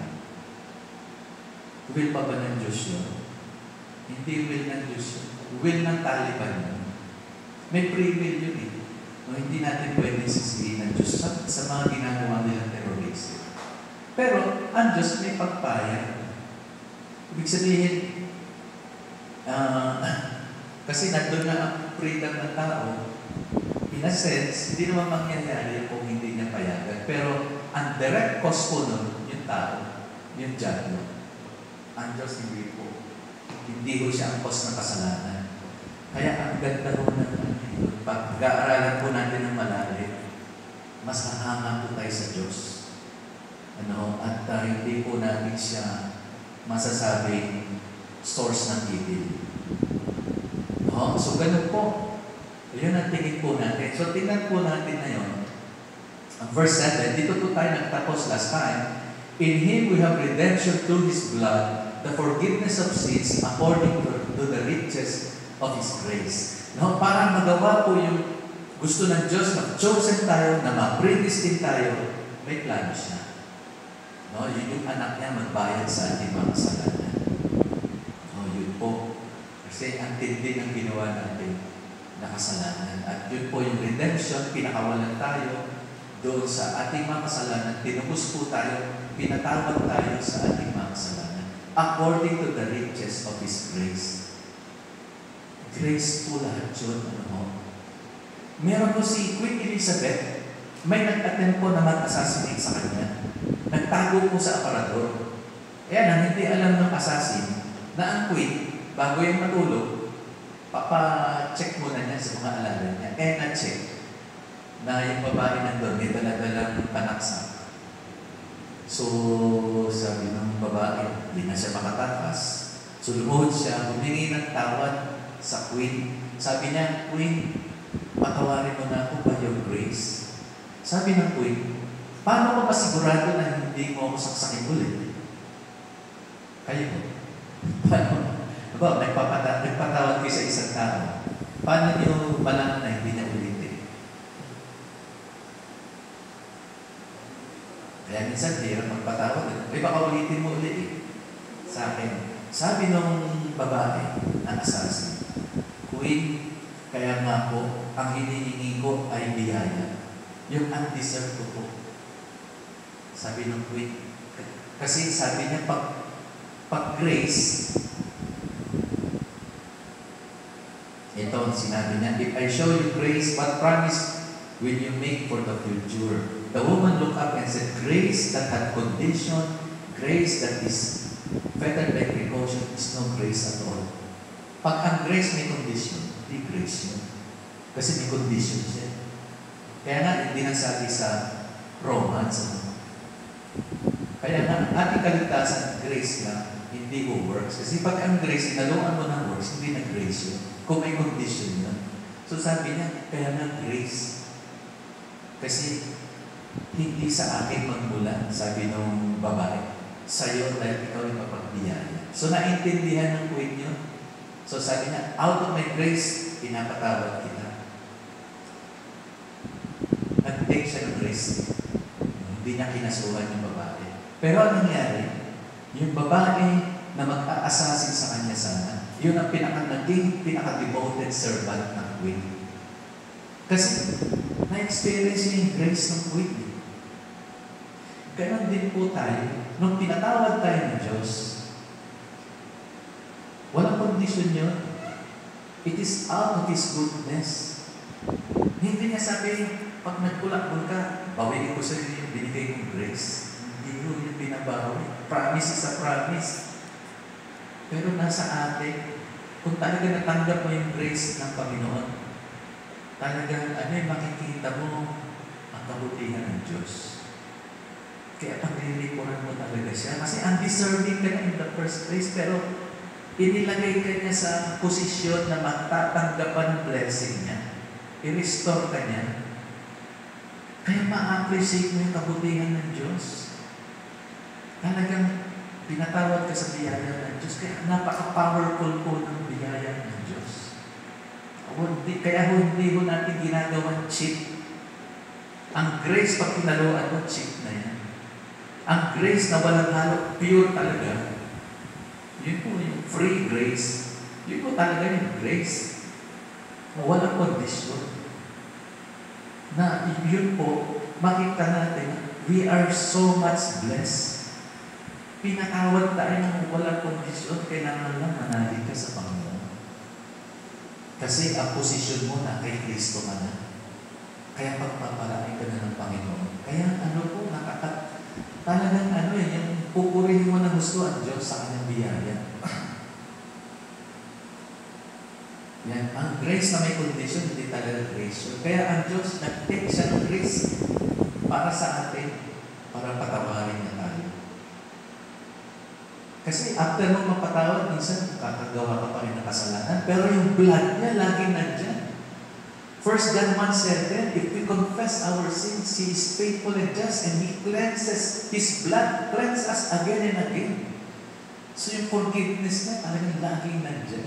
Will pa ba ng Diyos yun? Hindi will ng Diyos yun. Will ng Taliban yun. May free will yun eh. No, hindi natin pwede sisihin ng Diyos sa, sa mga ginagawa nilang terrorism. Pero, ang Diyos may pagpaya. Ibig sabihin, uh, kasi nandun na ang freedom ng tao, in a sense, hindi naman mangyayari kung hindi niya payagan. Pero, ang direct cause po nun, yung tao, yung diyablo. Ang Diyos hindi po. Hindi po siya ang cause ng kasalanan. Kaya ang ganda ko na pag-aaralan po natin ng malalim, mas hahanga po tayo sa Diyos. Ano, at uh, hindi po natin siya masasabing source ng evil. No? So, ganun po. Yun ang tingin po natin. So, tingnan po natin na yun. Ang verse seven, dito po tayo nagtapos last time. In Him we have redemption through His blood, the forgiveness of sins according to, to the riches of His grace. No, para magawa po yung gusto ng Diyos, mag-chosen tayo, na ma-predestined tayo, may plano siya. No, yun yung anak niya magbayad sa ating mga kasalanan. No, yun po. Kasi ang tindi ng ginawa natin na kasalanan. At yun po yung redemption, pinakawalan tayo doon sa ating mga kasalanan. Tinubos po tayo, pinatawad tayo sa ating mga kasalanan. According to the riches of His grace. Grace po lahat yun. Ano? Meron po si Queen Elizabeth, may nag-attempt po na mag-assassinate sa kanya. Nagtago po sa aparador. Kaya nang hindi alam ng assassin na ang Queen, bago yung matulog, papa-check muna niya sa mga alala niya. Eh, na-check na yung babae nandun, may dala-dalang panaksak. So, sabi ng babae, hindi na siya makatakas. So, lumuhod siya, humingi ng tawad sa Queen. Sabi niya, Queen, patawarin mo na ako by your grace. Sabi ng Queen, paano ko pasigurado na hindi mo ako saksakin ulit? Kayo po. Paano? Diba, nagpapata- nagpatawad kayo sa isang tao. Paano niyo malaman na hindi niya ulitin? Kaya minsan, hirap magpatawad. Ay, baka ulitin mo ulit eh. Sa akin. Sabi ng babae, ang assassin, Queen, kaya nga po, ang hinihingi ko ay biyaya. Yung undeserved ko po. Sabi ng Queen. Kasi sabi niya, pag, pag grace, ito ang sinabi niya, if I show you grace, what promise will you make for the future? The woman looked up and said, grace that had condition, grace that is fettered by precaution is no grace at all. Pag ang grace may condition, hindi grace yun. Kasi may condition siya. Kaya nga, hindi nang sabi sa Romans, Kaya nga, ang ating kaligtasan, grace lang, hindi ko works. Kasi pag ang grace, inaluan mo ng works, hindi na grace yun. Kung may condition yun. So sabi niya, kaya nga grace. Kasi hindi sa akin magmula, sabi nung babae, sa'yo dahil ikaw ay mapagbiyaya. So naintindihan ng point niyo. So sabi niya, out of my grace, pinapatawad kita. Nag-take siya ng risk. Hindi niya kinasuhan yung babae. Pero ang nangyari, yung babae na mag-a-assassin sa kanya sana, yun ang pinaka-naging, pinaka-devoted servant ng queen. Kasi na-experience niya yung grace ng queen. Ganon din po tayo, nung pinatawad tayo ng Diyos, walang condition yun. It is out of His goodness. Hindi niya sabihin, pag nagkulakbol ka, bawiin ko sa iyo yung binigay kong grace. Hindi ko yung binabawi. Promise is a promise. Pero nasa atin, kung talaga natanggap mo yung grace ng Panginoon, talagang ano yung makikita mo ang kabutihan ng Diyos. Kaya paglilikuran mo talaga siya. Kasi undeserving ka na in the first place, pero inilagay ka niya sa posisyon na matatanggap ng blessing niya. I-restore ka niya. Kaya ma-appreciate mo yung kabutihan ng Diyos. Talagang pinatawad ka sa biyaya ng Diyos. Kaya napaka-powerful po ng biyaya ng Diyos. Kaya hindi mo natin ginagawang cheap. Ang grace pag pinaluan mo, cheap na yan. Ang grace na walang halo, pure talaga. Yun po yung free grace. Yun po talaga yung grace. Walang kondisyon. Na yun po, makita natin, we are so much blessed. Pinatawad tayo ng walang kondisyon, kailangan lang manalig ka sa Panginoon. Kasi ang posisyon mo na kay Kristo ka na. Kaya pagpapalain ka na ng Panginoon. Kaya ano po, nakakat talagang ano eh, yung pupurihin mo na gusto ang Diyos sa kanyang biyaya. Yan, ang grace na may condition, hindi talaga grace yun. Kaya ang Diyos, nag-take siya ng grace para sa atin, para patawarin niya tayo. Kasi after mo mapatawad, minsan kakagawa ka pa rin ng kasalanan, pero yung blood niya laging nandyan. First John one seven, if we confess our sins, He is faithful and just, and He cleanses, His blood cleanses us again and again. So yung forgiveness niya talagang laging nandyan.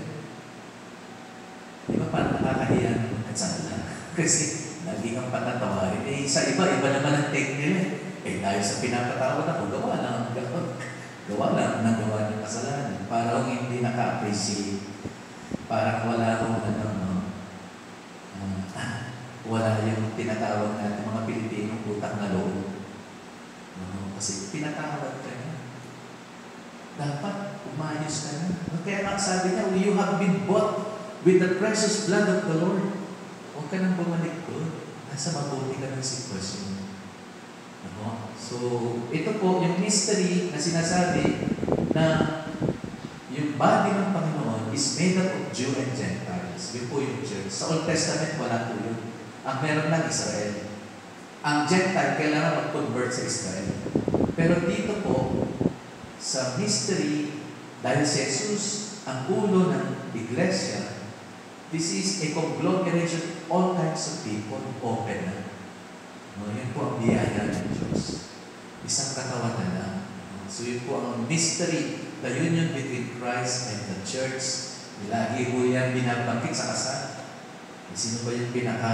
Di ba parang nakakahiya ng katsala? Kasi lagi kang patatawarin. Eh sa iba, iba naman ang take nila. Eh dahil sa pinapatawad ako, gawa lang ang gawin. Gawa lang ang gawa ng kasalanan. Parang hindi naka-appreciate. Parang wala akong ano, no? Uh, wala yung tinatawag natin mga Pilipinong utang na loob. No? Kasi pinatawad ka na. Dapat umayos ka na. Kaya nga sabi niya, you have been bought with the precious blood of the Lord. Huwag ka nang bumalik doon. Nasa mabuti ka ng sitwasyon. No? So, ito po yung mystery na sinasabi na yung body ng Panginoon is made up of Jew and Gentiles. Yun po yung church. Sa Old Testament, wala po yun. Ang meron lang Israel. Ang Gentile, kailangan mag-convert sa Israel. Pero dito po, sa mystery, dahil si Jesus, ang ulo ng iglesia, this is a conglomeration of all kinds of people, open na. No, yun po ang biyaya ng Diyos. Isang katawan na lang. So yun po ang mystery, the union between Christ and the church. Lagi po yan binabanggit sa kasal. Sino ba yung pinaka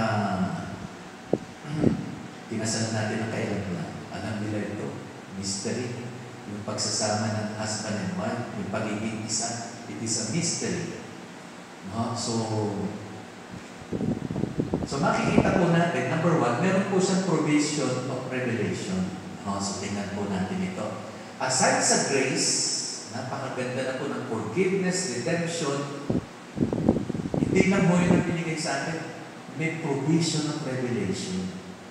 kinasal natin ng kailan lang? Alam nila ito, mystery. Yung pagsasama ng husband and wife, yung pagiging isa, it is a mystery. No? So, so makikita po natin, number one, meron po siyang provision of revelation. No? So, tingnan po natin ito. Aside sa grace, napakaganda na po ng forgiveness, redemption, hindi lang mo yun ang binigay sa atin, may provision of revelation.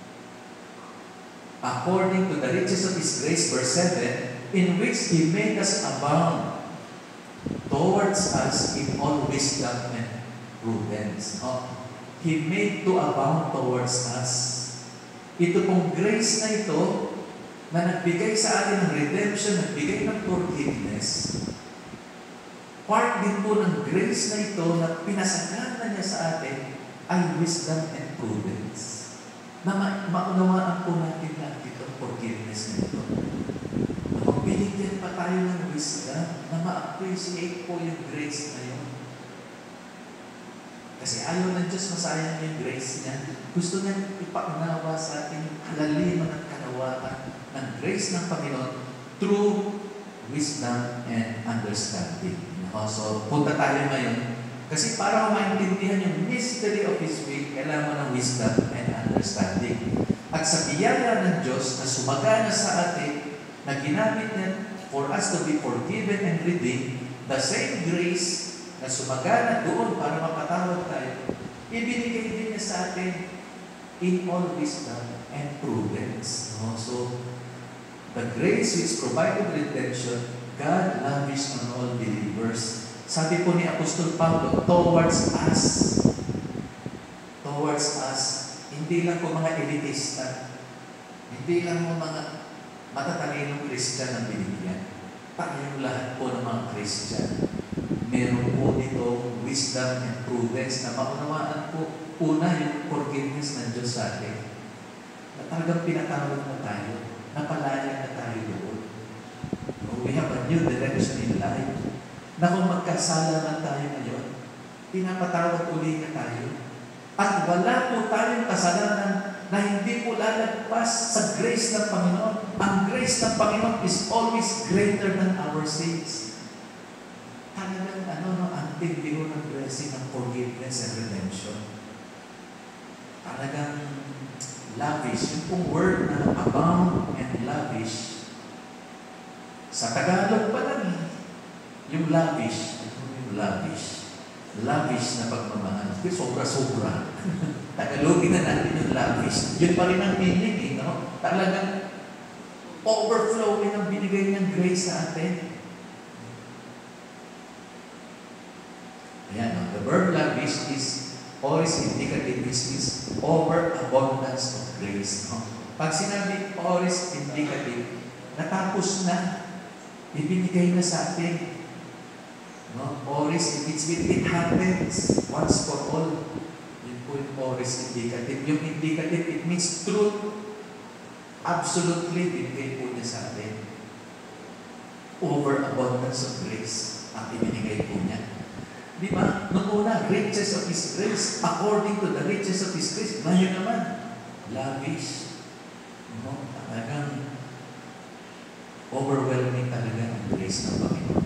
According to the riches of His grace, verse seven, in which He made us abound towards us in all wisdom and prudence. No? He made to abound towards us. Ito pong grace na ito, na nagbigay sa atin ng redemption, nagbigay ng forgiveness, part din po ng grace na ito na pinasagana niya sa atin ay wisdom and prudence. Na ma- maunawaan po natin lahat itong forgiveness na ito. Na magbigyan pa tayo ng wisdom na ma-appreciate po yung grace na yun. Kasi ayaw ng Diyos masayang yung grace niya. Gusto niya ipaunawa sa atin yung kalaliman at kanawakan ng grace ng Panginoon through wisdom and understanding. No? So, punta tayo ngayon. Kasi para maintindihan yung mystery of His will, kailangan mo ng wisdom and understanding. At sa biyaya ng Diyos na sumagana sa atin, na ginamit niya for us to be forgiven and redeemed, the same grace na sumagana doon para mapatawad tayo, ibinigay din niya sa atin in all wisdom and prudence. No? So, the grace which provided redemption, God lavished on all believers. Sabi po ni Apostol Pablo, towards us, towards us, hindi lang po mga elitista, hindi lang po mga matatalinong Christian ang binigyan. Tayong lahat po ng mga Christian. Meron po dito wisdom and prudence na maunawaan po una yung forgiveness ng Diyos sa atin. Na talagang pinatawad na tayo, napalaya na tayo doon. No, we have a new direction in life. Na kung magkasala na tayo ngayon, pinapatawad uli na tayo. At wala po tayong kasalanan na hindi po lalagpas sa grace ng Panginoon. Ang grace ng Panginoon is always greater than our sins. Talagang ano, no, ang tindi ko ng blessing ng forgiveness and redemption. Talagang lavish. Yung pong word na abound and lavish. Sa Tagalog pa lang eh. Yung lavish. Yung lavish. Lavish na pagmamahal. Kasi sobra-sobra. Tagalogin na natin yung lavish. Yun pa rin ang meaning eh. No? Talagang overflowing ang binigay niyang grace sa atin. Ayan, no? The verb lavish is always indicative, which is overabundance of grace. No? Pag sinabi always indicative, natapos na, ibinigay na sa atin. No? Always, if it's will, it happens once for all. Yun po yung always indicative. Yung indicative, it means truth. Absolutely, binigay po niya sa atin. Overabundance of grace ang ibinigay po niya. Di ba? Noong una, riches of His grace, according to the riches of His grace. Ngayon naman, lavish. No? Talagang overwhelming talaga ang grace ng Panginoon.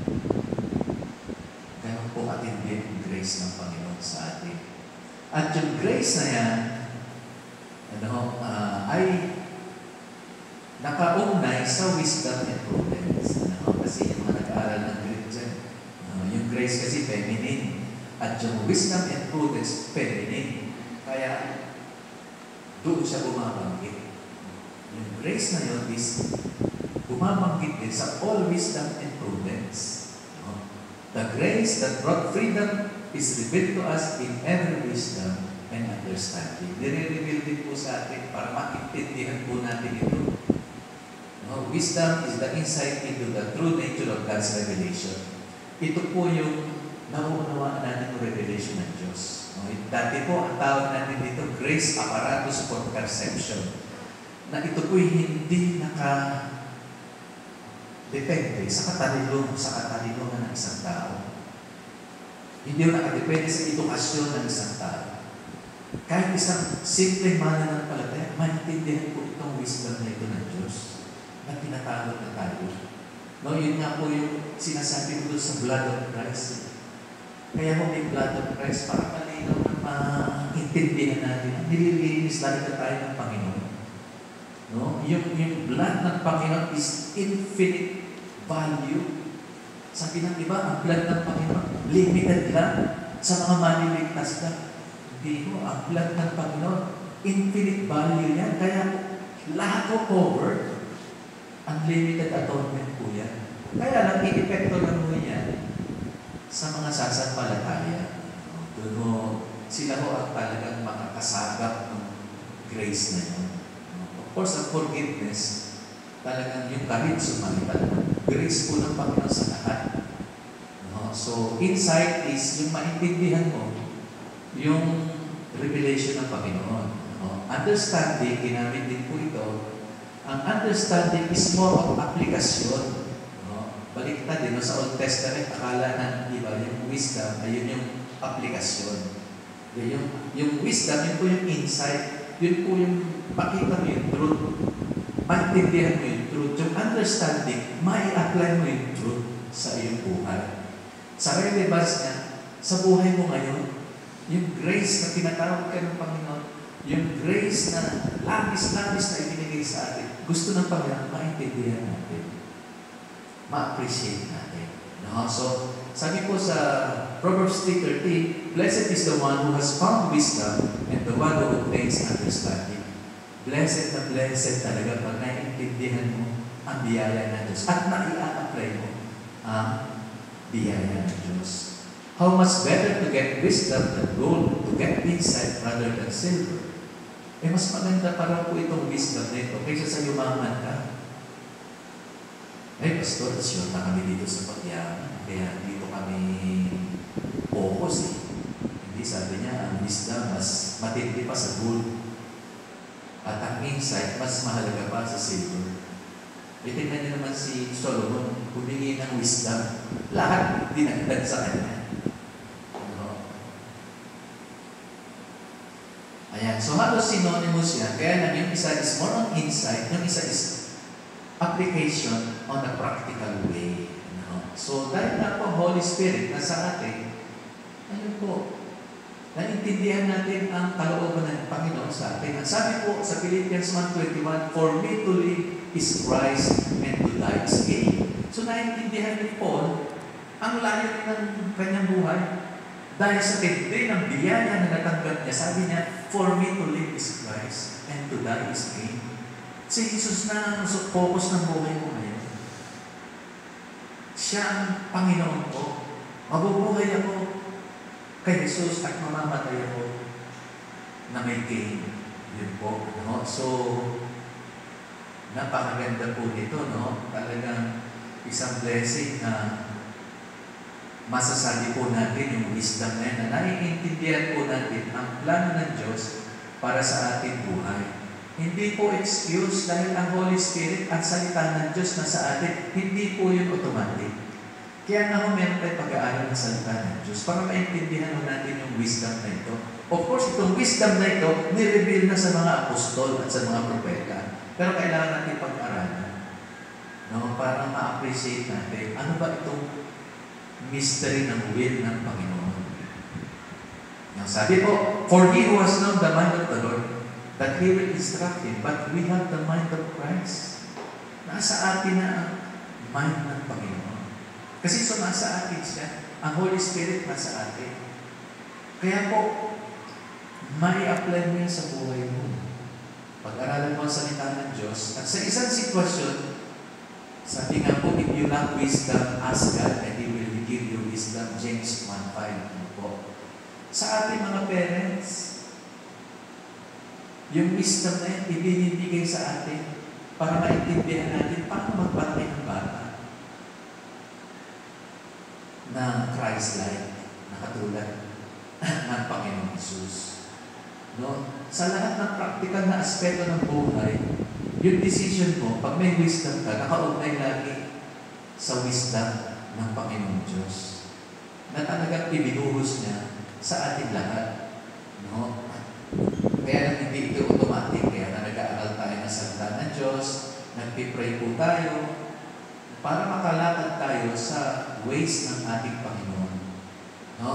Ganun po katindi ang grace ng Panginoon sa atin. At yung grace na yan, ano, uh, ay nakaugnay sa wisdom and prudence. Ano? Kasi yung mga nag-aaral ng Greek dyan, uh, yung grace kasi feminine, at yung wisdom and prudence feminine. Kaya, doon siya bumabanggit. Yung grace na yun is bumabanggit din sa all wisdom and prudence. No? The grace that brought freedom is revealed to us in every wisdom and understanding. Nire-reveal din po sa atin para maintindihan po natin ito. No? Wisdom is the insight into the true nature of God's revelation. Ito po yung nauunawaan natin ng revelation ng Diyos. No? Dati po, ang tawag natin dito, grace apparatus for perception. Na ito po'y hindi naka depende sa katalino, sa katalinohan ng isang tao. Hindi yung nakadepende sa edukasyon ng isang tao. Kahit isang simple mananampalataya, maintindihan po itong wisdom na ito ng Diyos na tinatawag na tayo. No, yun nga po yung sinasabi ko sa blood of Christ. Kaya kung may blood of Christ, para malinaw na maintindihan natin, nililinis talaga tayo ng Panginoon. No? Yung, yung blood ng Panginoon is infinite value. Sabi ng iba, ang blood ng Panginoon, limited lang sa mga maniligtas lang. Hindi mo, ang blood ng Panginoon, infinite value yan. Kaya lahat ko covered, unlimited atonement po yan. Kaya lang, i-epekto lang mo yan sa mga sasampalataya. Doon mo, sila ho ang talagang makakasagap ng grace na yun. Of course, ang forgiveness, talagang yung karisma, talagang grace po ng Panginoon sa lahat. No? So, insight is yung maintindihan mo yung revelation ng Panginoon. No? Understanding, ginamit din po ito. Ang understanding is more of application. No? Baliktad din, no? Sa Old Testament, akala na, di ba, yung wisdom, ayun yung aplikasyon. Yung, yung wisdom, yun po yung insight, yun po yung pakita mo yung truth, maintindihan mo yung truth, yung understanding, mai-apply mo yung truth sa iyong buhay. Sa relevance niya, sa buhay mo ngayon, yung grace na tinatawag ka ng Panginoon, yung grace na labis-labis na ibinigay sa atin, gusto ng Panginoon, maintindihan natin, ma-appreciate natin. No? So, sabi po sa Proverbs three thirty, blessed is the one who has found wisdom and the one who obtains understanding. Blessed na blessed talaga pag naiintindihan mo ang biyaya ng Diyos at nai-apply mo ang biyaya ng Diyos. How much better to get wisdom than gold, to get insight rather than silver. Eh mas maganda para po itong wisdom na ito kaysa sa yumaman ka. Eh, Pastor, sure na kami dito sa pagyaman. Kaya dito kami focus eh. Hindi, sabi niya, ang wisdom mas matindi pa sa gold. At ang insight, mas mahalaga pa sa silver. E tingnan niyo naman si Solomon, humingi ng wisdom. Lahat dinagdag sa kanya. Ano? Ayan. So, halos synonymous yan. Kaya lang, yung isa is more on insight, yung isa is application on a practical way. No? So, dahil na po Holy Spirit na sa atin, ayun po, naintindihan natin ang kalooban ng Panginoon sa atin. Ang sabi po sa Philippians one twenty-one, for me to live is Christ and to die is gain. So, naintindihan ni Paul ang layo ng kanyang buhay. Dahil sa tindi ng biyaya na natanggap niya, sabi niya, for me to live is Christ and to die is gain. Si Jesus na ang focus ng buhay mo ngayon. Siya ang Panginoon ko. Mabubuhay ako kay Jesus at mamamatay ako na may gain. Yun po. No? So, napakaganda po nito. No? Talagang isang blessing na masasabi po natin yung wisdom na yun, na naiintindihan po natin ang plano ng Diyos para sa ating buhay. Hindi po excuse dahil ang Holy Spirit at salita ng Diyos na sa atin, hindi po yun automatic. Kaya nga ho, meron tayo pag-aaral ng salita ng Diyos para maintindihan ho natin yung wisdom na ito. Of course, itong wisdom na ito, nireveal na sa mga apostol at sa mga propeta. Pero kailangan natin pag-aralan. No? Para ma-appreciate natin, ano ba itong mystery ng will ng Panginoon. Yung sabi po, for he who has known the mind of the Lord, that He will instruct him, but we have the mind of Christ. Nasa atin na ang mind ng Panginoon. Kasi sumasa atin siya. Ang Holy Spirit nasa atin. Kaya po, mai-apply mo yan sa buhay mo. Pag-aralan mo ang salita ng Diyos, at sa isang sitwasyon, sabi nga po, if you lack wisdom, ask God, and He will give you wisdom. James one five po. Sa ating mga parents, yung wisdom na yan, ibinibigay sa atin para maintindihan natin paano magpalaki ng bata na Christ-like, na katulad ng Panginoon Jesus. No? Sa lahat ng practical na aspeto ng buhay, yung decision mo, pag may wisdom ka, nakaugnay lagi sa wisdom ng Panginoon Diyos na talagang ibinuhos niya sa ating lahat. No? Kaya hindi ito automatic, kaya na nag-aaral tayo ng salita ng Diyos, nagpipray po tayo, para makalakad tayo sa ways ng ating Panginoon. No?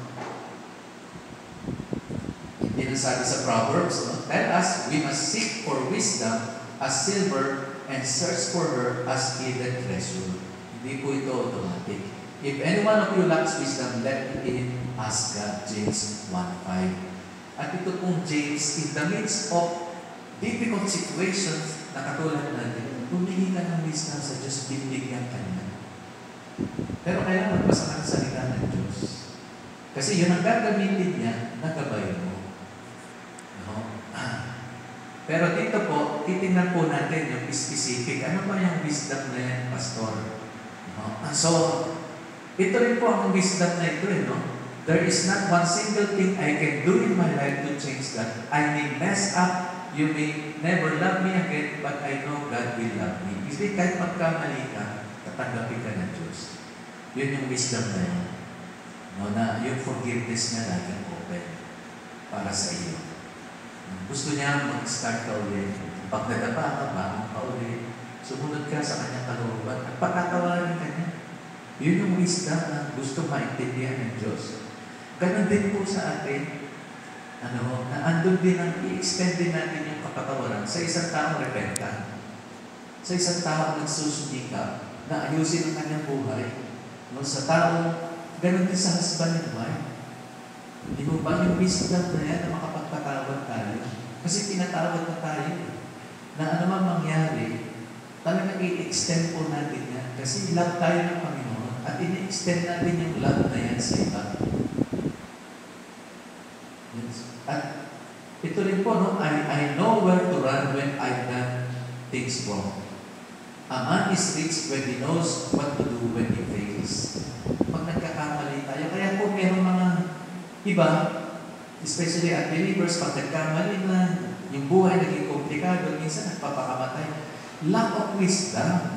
Hindi na sabi sa Proverbs, no? Tell us, we must seek for wisdom as silver and search for her as hidden treasure. Hindi po ito automatic. If any one of you lacks wisdom, let him ask God. James one five. At ito pong James, in the midst of difficult situations na katulad natin, humingi ka ng wisdom sa Diyos, binibigyan ka niya. Pero kailangan magbasa ka ng salita ng Diyos. Kasi yun ang gagamitin niya na gabay mo. No? Pero dito po, titingnan po natin yung specific. Ano ba yung wisdom na yan, Pastor? No? So, ito rin po ang wisdom na ito, eh, no? There is not one single thing I can do in my life to change that. I may mess up, you may never love me again, but I know God will love me. Kasi kahit magkamali ka, tatanggapin ka ng Diyos. Yun yung wisdom na yun. No, na yung forgiveness niya laging open para sa iyo. Gusto niya mag-start ka ulit. Pag nadapa ka, bangon ka ulit. Sumunod ka sa kanyang kalooban at pagkatawarin ka niya. Yun yung wisdom na gusto maintindihan ng Diyos. Ganon din po sa atin, ano, na andun din ang i-extend din natin yung kapatawaran sa isang taong repentant. Sa isang taong nagsusumikap na ayusin ang kanyang buhay. No, sa taong ganon din sa husband and wife. Hindi mo ba yung wisdom na yan na makapagpatawad tayo? Kasi pinatawad na tayo. Na ano man mangyari, talagang i-extend po natin yan. Kasi love tayo ng Panginoon at i-extend natin yung love na yan sa iba. Yes. At ito rin po, no? I, I know where to run when I've done things wrong. A man is rich when he knows what to do when he fails. Pag nagkakamali tayo, kaya po meron mga iba, especially unbelievers, pag nagkamali na, yung buhay naging komplikado, minsan nagpapakamatay. Lack of wisdom.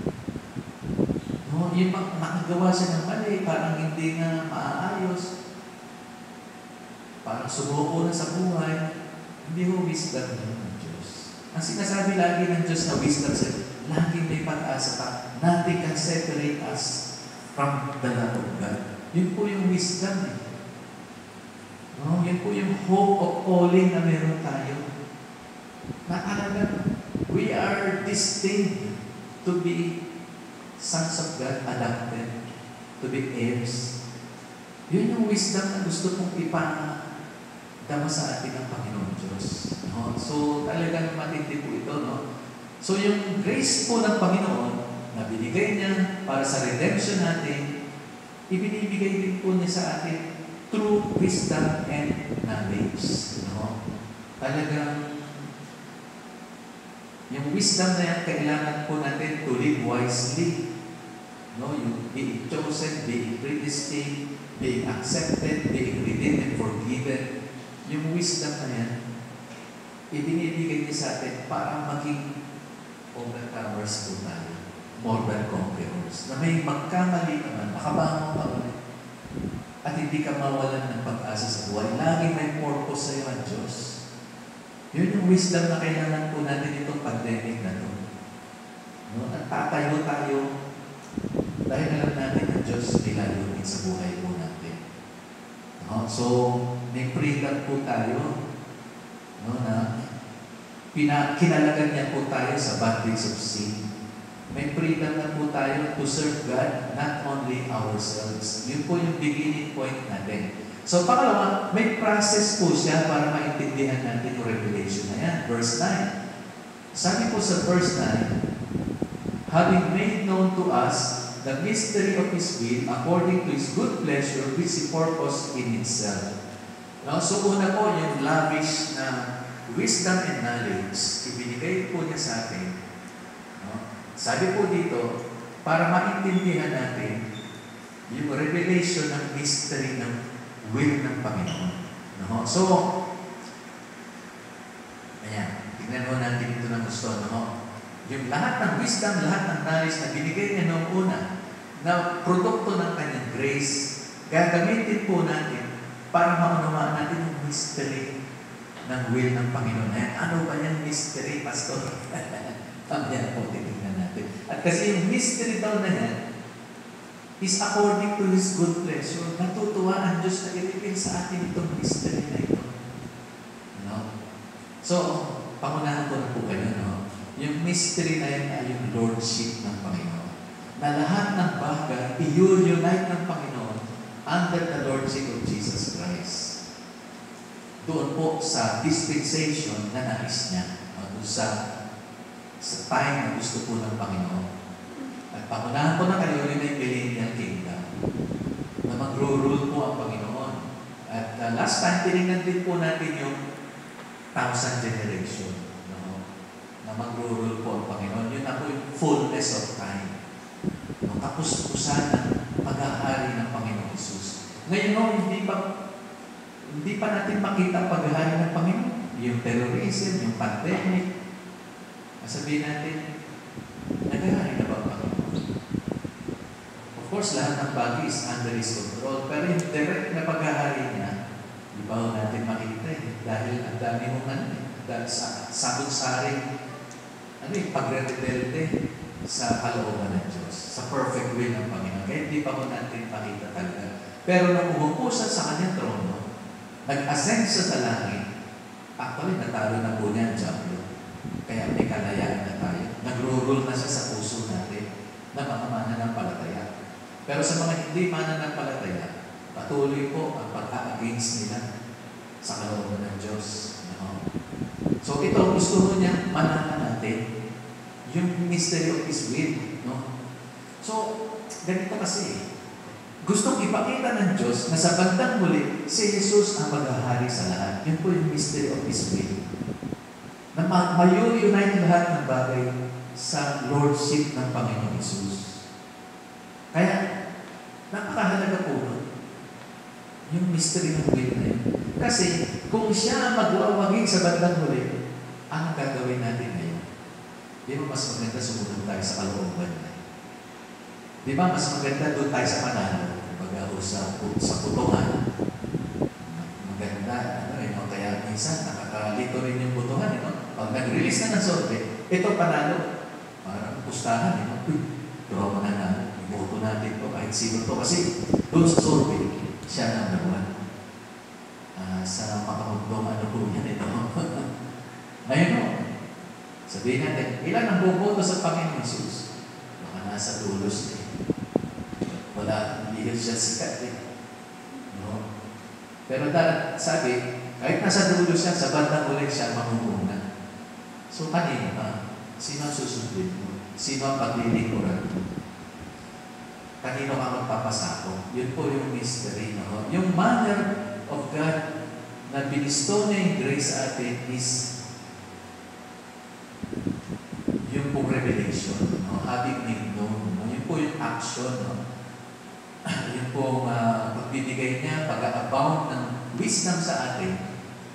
No, yung pag nakagawa siya ng mali, parang hindi nga maaayos, parang sumuko na sa buhay, hindi ho wisdom ng Diyos. Ang sinasabi lagi ng Diyos na wisdom sa laging may pag-asa ka. Nothing can separate us from the love of God. Yun po yung wisdom eh. No, yun po yung hope of calling na meron tayo. Na talagang we are destined to be sons of God, adopted, to be heirs. Yun yung wisdom na gusto kong ipadama sa atin ng Panginoon Diyos. No? So talagang matindi po ito, no? So yung grace po ng Panginoon na binigay niya para sa redemption natin, ibinibigay din po niya sa atin through wisdom and knowledge. No? Talagang yung wisdom na yan, kailangan po natin to live wisely. No? Yung being chosen, being predestined, being accepted, being redeemed and forgiven. Yung wisdom na yan, ibinibigay niya sa atin para maging overcomers po tayo. More than conquerors. Na may magkamali naman, makabangon ka ulit. At hindi ka mawalan ng pag-asa sa buhay. Lagi may purpose sa iyo ang Diyos. Yun yung wisdom na kailangan po natin itong pandemic na ito. No? At tatayo tayo dahil alam natin ang Diyos nilalunin sa buhay po natin. No? So, may freedom po tayo, no, na pina, kinalagan niya po tayo sa bondage of sin. May freedom na po tayo to serve God, not only ourselves. Yun po yung beginning point natin. So, pangalawa, may process po siya para maintindihan natin yung revelation na yan. Verse nine. Sabi po sa verse nine, having made known to us the mystery of His will according to His good pleasure which He purposed in Himself. No? So, una po yung lavish na wisdom and knowledge, ibinigay po niya sa atin. No? Sabi po dito, para maintindihan natin yung revelation ng mystery ng will ng Panginoon. No? So, ayan, tingnan mo natin ito ng gusto. No? Yung lahat ng wisdom, lahat ng knowledge na binigay niya noong una, na produkto ng kanyang grace, gagamitin po natin para maunawaan natin yung mystery ng will ng Panginoon. Ayan, ano ba yung mystery, Pastor? Ayan po, titignan natin. At kasi yung mystery daw na yan is according to His good pleasure. Natutuwa ang Diyos na i-reveal sa atin itong mystery na ito. No? So, pangunahan ko na po kayo, no? Yung mystery na yan ay yung Lordship ng Panginoon. Na lahat ng bagay, i-unite ng Panginoon under the Lordship of Jesus Christ. Doon po sa dispensation na nais niya. Doon sa, sa time na gusto po ng Panginoon. At pangunahan ko na kayo rin ay millennial kingdom. Na mag-rule po ang Panginoon. At uh, last time, tinignan din po natin yung thousand generation. No? fullness of time. No, kapus-pusan ng paghahari ng Panginoong Hesus. Ngayon, no, hindi pa hindi pa natin makita ang paghahari ng Panginoon. Yung terrorism, yung pandemic. Sabihin natin, naghahari na ba ang Panginoon? Of course, lahat ng bagay is under His control. Pero yung direct na paghahari niya, di ba natin makita eh. Dahil ang dami mong ano eh. Dahil sa sagot-saring ano eh, pagre-rebelde sa kalooban ng Diyos. Sa perfect will ng Panginoon. Kaya hindi pa mo natin makita talaga. Pero nung umupo siya sa kanyang trono, nag-ascend siya sa langit, actually, natalo na po niya ang Diablo. Kaya may kalayaan na tayo. Nagro-rule na siya sa puso natin na mga mananampalataya. Pero sa mga hindi mananampalataya, patuloy po ang pagka-against nila sa kalooban ng Diyos. No? So ito, gusto niya malaman natin yung mystery of His will. No? So, ganito kasi, gustong ipakita ng Diyos na sa bandang muli, si Jesus ang maghahari sa lahat. Yun po yung mystery of His will. Na mayu-unite lahat ng bagay sa Lordship ng Panginoong Jesus. Kaya, napakahalaga po nun, yung mystery ng will na yun. Kasi, kung siya magwawagi sa bandang muli, ang gagawin natin ngayon? Di ba mas maganda sumunod tayo sa kalooban na? Di ba mas maganda doon tayo sa panalo? Kumbaga o sa, sa putungan. Maganda, ano eh, no? Kaya minsan nakakalito rin yung putungan, eh, no? Pag nag-release na ng sorte, ito panalo. Parang pustahan, eh, no? Draw mo na na, iboto natin to kahit sino to. Kasi doon sa sorte, siya number one. Uh, sa makamundong ano po yan ito. Ngayon, no? Sabihin natin, ilan ang buboto sa Panginoon Jesus? Baka nasa dulos eh. Wala, hindi siya sikat eh. No? Pero dahil, sabi, kahit nasa dulo siya, sa bandang ulit siya mamumuna. So, kanina pa, sino ang susundin mo? Sino ang paglilingkuran mo? Kanino ka magpapasako? Yun po yung mystery. No? Yung manner of God na binisto niya yung grace sa atin is yung pong revelation, no? Having made known. No? Yun po yung action. No? Yun pong uh, pagbibigay niya, pag-abound ng wisdom sa atin,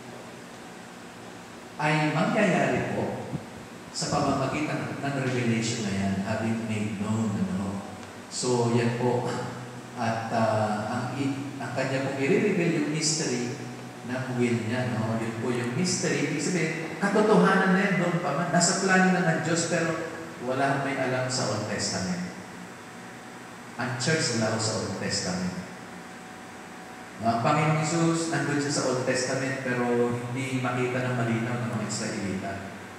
ay mangyayari po sa pamamagitan ng revelation na yan, having made known. Ano? So, yan po. At uh, ang, ang kanya pong i-reveal yung mystery ng will niya. No? Yun po yung mystery. Ibig sabihin, katotohanan na yan doon pa man. Nasa plano na ng Diyos, pero wala may alam sa Old Testament. Ang church wala sa Old Testament. Ang Panginoong Hesus, nandun siya sa Old Testament, pero hindi makita ng malinaw ng mga Israelita.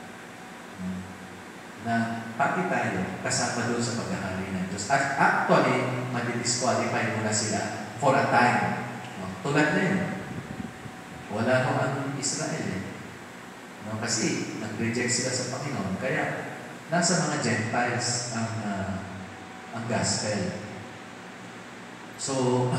Na pati tayo, kasama doon sa paghahari ng Diyos. At actually, madi-disqualify muna sila for a time. Tulad na yun. Wala ko ang Israel eh. No, kasi nag-reject sila sa Panginoon. Kaya, nasa mga Gentiles ang, uh, ang gospel. So,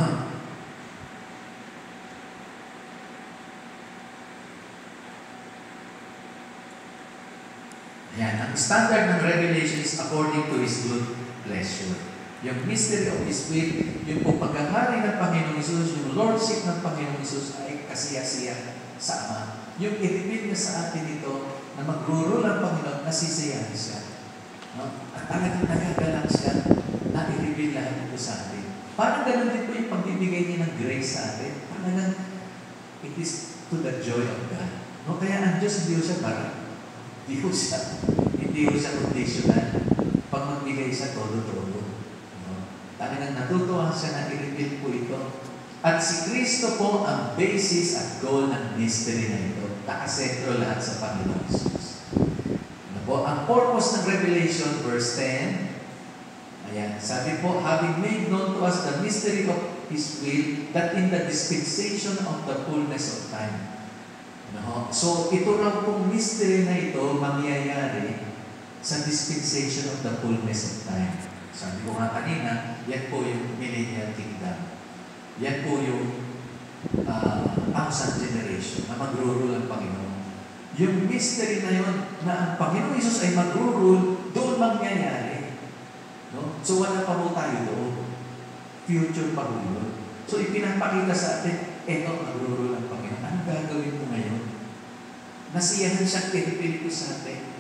yan. Ang standard ng revelation is according to His good pleasure. Yung mystery of His will, yung pong paghahari ng Panginoong Hesus, yung Lordship ng Panginoong Hesus ay kasiya-siya sa Ama. Yung i-reveal niya sa atin ito na mag-rule ang Panginoon, nasisiyahan siya. No? At talagang nagagalang siya na i-reveal lahat ito sa atin. Parang ganun din po yung pagbibigay niya ng grace sa atin. Parang it is to the joy of God. No? Kaya ang Diyos, hindi ko siya parang, hindi ko siya, hindi ko siya conditional. Pag magbigay siya, todo-todo. Talagang natutuwa siya na i-reveal po ito. At si Kristo po ang basis at goal ng mystery na ito. Nakasentro lahat sa Panginoon Jesus. Ano po? Ang purpose ng Revelation, verse ten, ayan, sabi po, having made known to us the mystery of His will, that in the dispensation of the fullness of time. No? So, ito raw pong mystery na ito mangyayari sa dispensation of the fullness of time. Sabi ko nga kanina, yan po yung millennial kingdom. Yan po yung uh, thousand generation na mag-rule ang Panginoon. Yung mystery na yun, na ang Panginoon Jesus ay mag-rule, doon mangyayari. No? So wala pa po tayo doon. Future pa po yun. So ipinapakita sa atin, eto, magruro lang Panginoon. Anong gagawin mo ngayon? Nasiyahan siyang pinipili ko sa atin.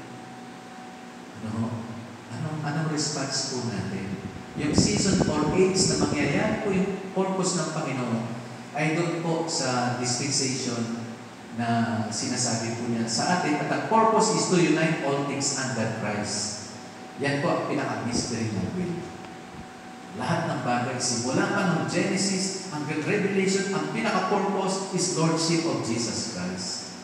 No? Anong, anong response po natin? Yung season or age na mangyayari po yung purpose ng Panginoon ay doon po sa dispensation na sinasabi po niya sa atin at ang purpose is to unite all things under Christ. Yan po ang pinaka-mystery ng will. Lahat ng bagay, simula pa ng Genesis hanggang Revelation, ang pinaka-purpose is Lordship of Jesus Christ.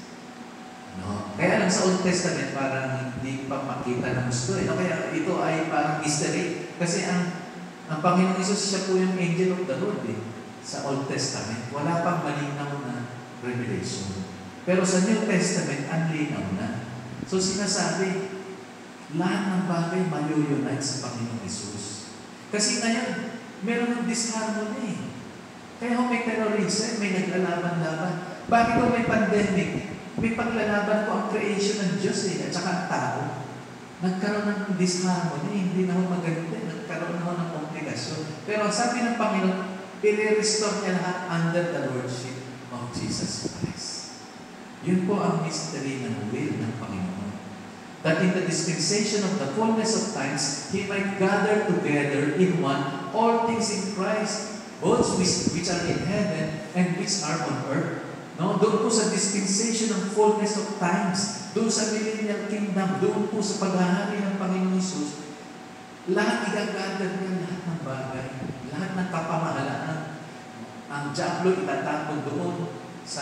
No? Kaya lang sa Old Testament, parang hindi pa makita ng gusto. Eh. No? Kaya ito ay parang mystery. Kasi ang, ang Panginoong Isus, siya po yung angel of the Lord eh, sa Old Testament. Wala pang malinaw na revelation. Pero sa New Testament, ang linaw na. So sinasabi, lahat ng bagay mayo-unite sa Panginoong Isus. Kasi ngayon, meron ng disharmony. Kaya kung may terrorism, may naglalaban-laban. Bakit kung may pandemic? May paglalaban po ang creation ng Diyos eh, at saka ang tao. Nagkaroon ng disharmony, hindi na ho maganda, nagkaroon na ho ng komplikasyon. Pero ang sabi ng Panginoon, i-restore niya lahat under the Lordship of Jesus Christ. Yun po ang mystery ng will ng Panginoon. That in the dispensation of the fullness of times, He might gather together in one all things in Christ, both which, which are in heaven and which are on earth. No, doon po sa dispensation ng fullness of times, doon sa millennial kingdom, doon po sa paghahari ng Panginoon Isus, lahat igagather niya lahat ng bagay, lahat ng kapamahalaan. Ang diablo itatapon doon sa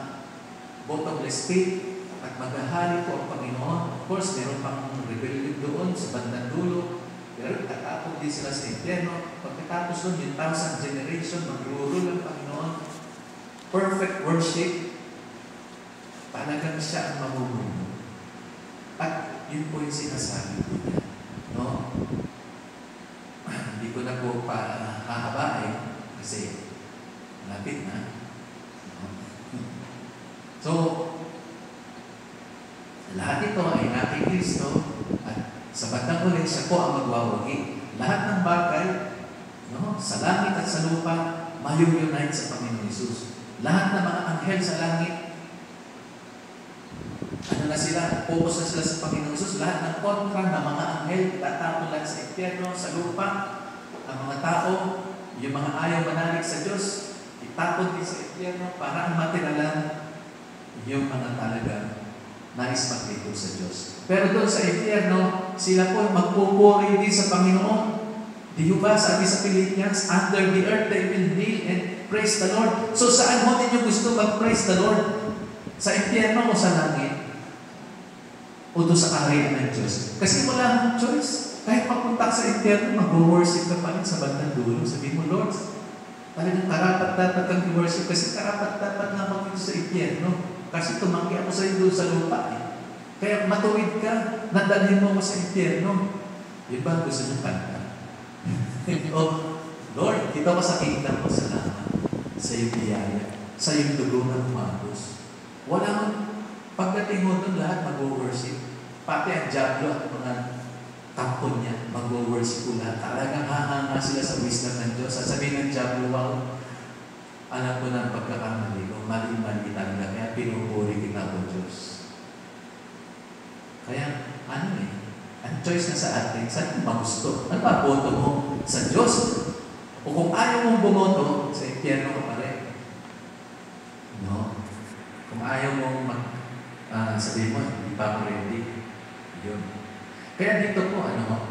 bottomless pit at maghahari po ang Panginoon. Of course, meron pang rebellion doon sa bandang dulo, pero itatapon din sila sa impyerno. Pagkatapos doon, yung thousand generation, magrurul ang Panginoon. Perfect worship, talagang siya ang mamumuno. At yun po yung sinasabi ko niya. No? Hindi ko na po pa hahabain kasi lapit na. No? So, lahat ito ay nating Kristo at sa bandang ulit, siya po ang magwawagi. Lahat ng bagay, no, sa langit at sa lupa, mayunite sa Panginoon Isus. Lahat ng mga anghel sa langit, ano na sila, focus na sila sa Panginoon Isus. Lahat ng kontra ng mga anghel, tatapon lang sa impyerno, sa lupa. Ang mga tao, yung mga ayaw manalig sa Diyos, itapon din sa impyerno para ang matiralan yung mga talaga nais maglito sa Diyos. Pero doon sa impyerno, sila po magpupuri din sa Panginoon. Di ba sabi sa Philippians, under the earth they will kneel and praise the Lord. So saan mo ninyo gusto mag-praise the Lord? Sa impyerno o sa langit? O doon sa kaharian ng Diyos? Kasi wala akong choice. Kahit mapunta sa impyerno, mag-worship ka pa rin sa bandang dulo. Sabi mo, Lord, talagang karapat-dapat kang i-worship kasi karapat-dapat nga mag sa impyerno. Kasi tumanggi ako sa iyo doon sa lupa. Eh. Kaya matuwid ka, nadalhin mo ako sa impyerno. Yun ba gusto nyo kanta? Oh, Lord, kita ko sa kingdom mo, salamat sa iyong biyaya, sa iyong dugo na umagos. Wala man, pagdating mo doon lahat mag-worship. Pati ang diablo at mga tampon niya, mag-worship ko lahat. Talagang hahanga sila sa wisdom ng Diyos. Sasabihin ng diablo, wow, alam ko na ang pagkakamali ko, mali-mali talaga, kaya pinupuri kita ko Diyos. Kaya, ano eh, ang choice na sa atin, saan mo magusto? Ano ba, boto mo sa Diyos? O kung ayaw mong bumoto, sa impyerno ka pa rin. No? Kung ayaw mong mag, uh, sabihin mo, hindi pa ako ready. Yun. Kaya dito po, ano mo,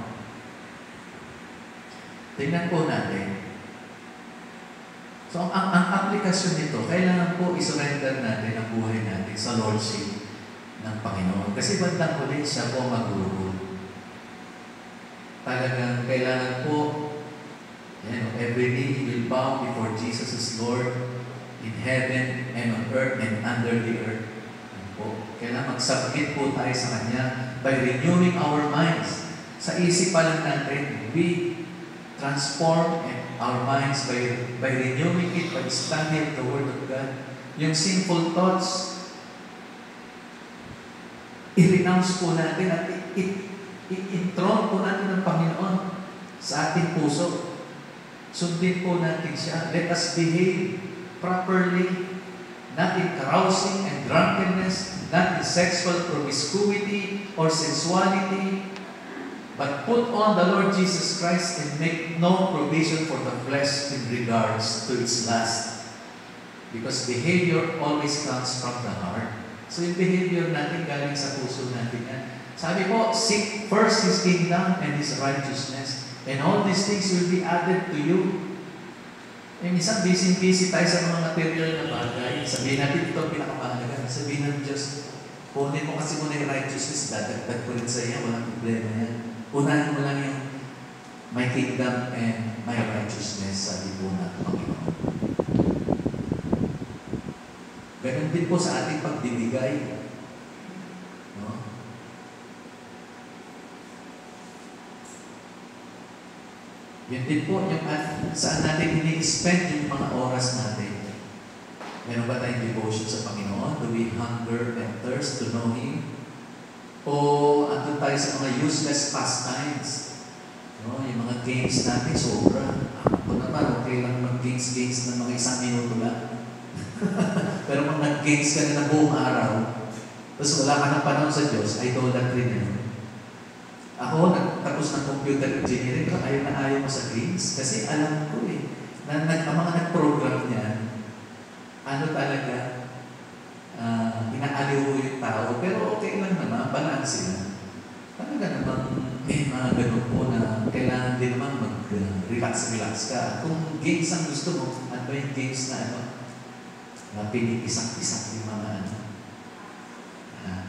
tingnan po natin. So, ang, ang aplikasyon nito, kailangan po isurrender natin ang buhay natin sa Lordship ng Panginoon. Kasi bandang ulit siya po mag-rule. Talagang kailangan po, yan, every knee will bow before Jesus as Lord in heaven and on earth and under the earth. Po. Kailangan mag-submit po tayo sa Kanya by renewing our minds. Sa isip pa lang natin, we transform our minds by, by renewing it, by studying the Word of God. Yung sinful thoughts, i-renounce po natin at I-intron po natin ang Panginoon sa ating puso. Sundin po natin siya. Let us behave properly, not in carousing and drunkenness, not in sexual promiscuity or sensuality, but put on the Lord Jesus Christ and make no provision for the flesh in regards to its lust. Because behavior always comes from the heart. So yung behavior natin galing sa puso natin yan. Sabi po, seek first His kingdom and His righteousness, and all these things will be added to you. Eh, minsan busy-busy tayo sa mga material na bagay. Sabihin natin ito ang pinakamahalaga. Sabihin ng Diyos, kunin mo kasi muna yung righteousness, dadagdag ko rin sa iyo, walang problema yan. Unahin mo lang yung my kingdom and my righteousness sa lipunan, Panginoon. Ganun din po sa ating pagdibigay. No? Yun din po yung at, saan natin ini-spend yung mga oras natin. Meron ba tayong devotion sa Panginoon? Do we hunger and thirst to know Him? O andun tayo sa mga useless pastimes? No? Yung mga games natin, sobra. Ako naman, okay lang mag-games-games ng mga isang minuto lang. Pero kung nag-games ka na buong araw, tapos wala ka ng panahon sa Diyos, idolatry na yun. Ako, nagtapos ng computer engineering, pero ayaw na ayaw mo sa games. Kasi alam ko eh, na, na ang mga nag-program niyan, ano talaga, uh, inaaliw yung tao, pero okay lang naman, balance sila. Talaga naman, may mga ganun po na kailangan din naman mag-relax-relax ka. Kung games ang gusto mo, ano ba yung games na ano, na pinipisak-pisak yung mga ano, uh,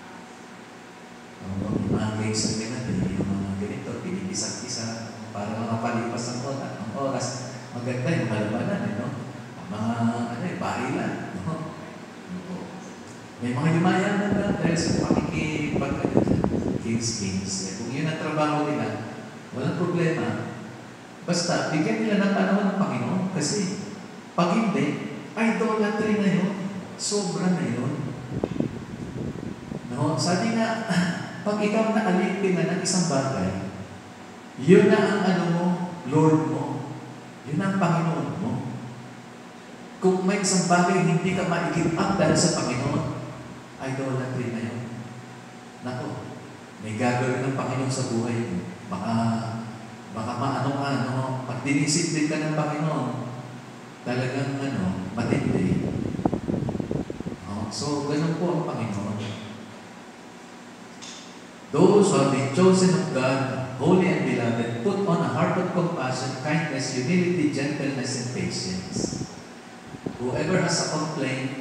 yung mga games na ganun, yung mga ganito, pinipisak-pisak, para mga palipas ng oras, ang oras, maganda yung malabanan, eh, no? Mga, ano eh, bahilan, no? May mga yumayaman na dahil sa pakikipag, games, games. Eh, kung yun ang trabaho nila, walang problema. Basta, bigyan nila ng panahon ng Panginoon. Kasi, pag hindi, idolatry na yun. Sobra na yun. No? Sabi nga, pag ikaw naalipin na ng isang bagay, yun na ang ano mo, Lord mo. Yun ang Panginoon mo. Kung may isang bagay hindi ka ma-give up dahil sa Panginoon, idolatry na yun. Nako, may gagawin ng Panginoon sa buhay mo. Baka, baka maano-ano, pag dinisiplin ka ng Panginoon, talagang ano, matindi. No? So, ganun po ang Panginoon. Those who have been chosen of God, holy and beloved, put on a heart of compassion, kindness, humility, gentleness, and patience. Whoever has a complaint,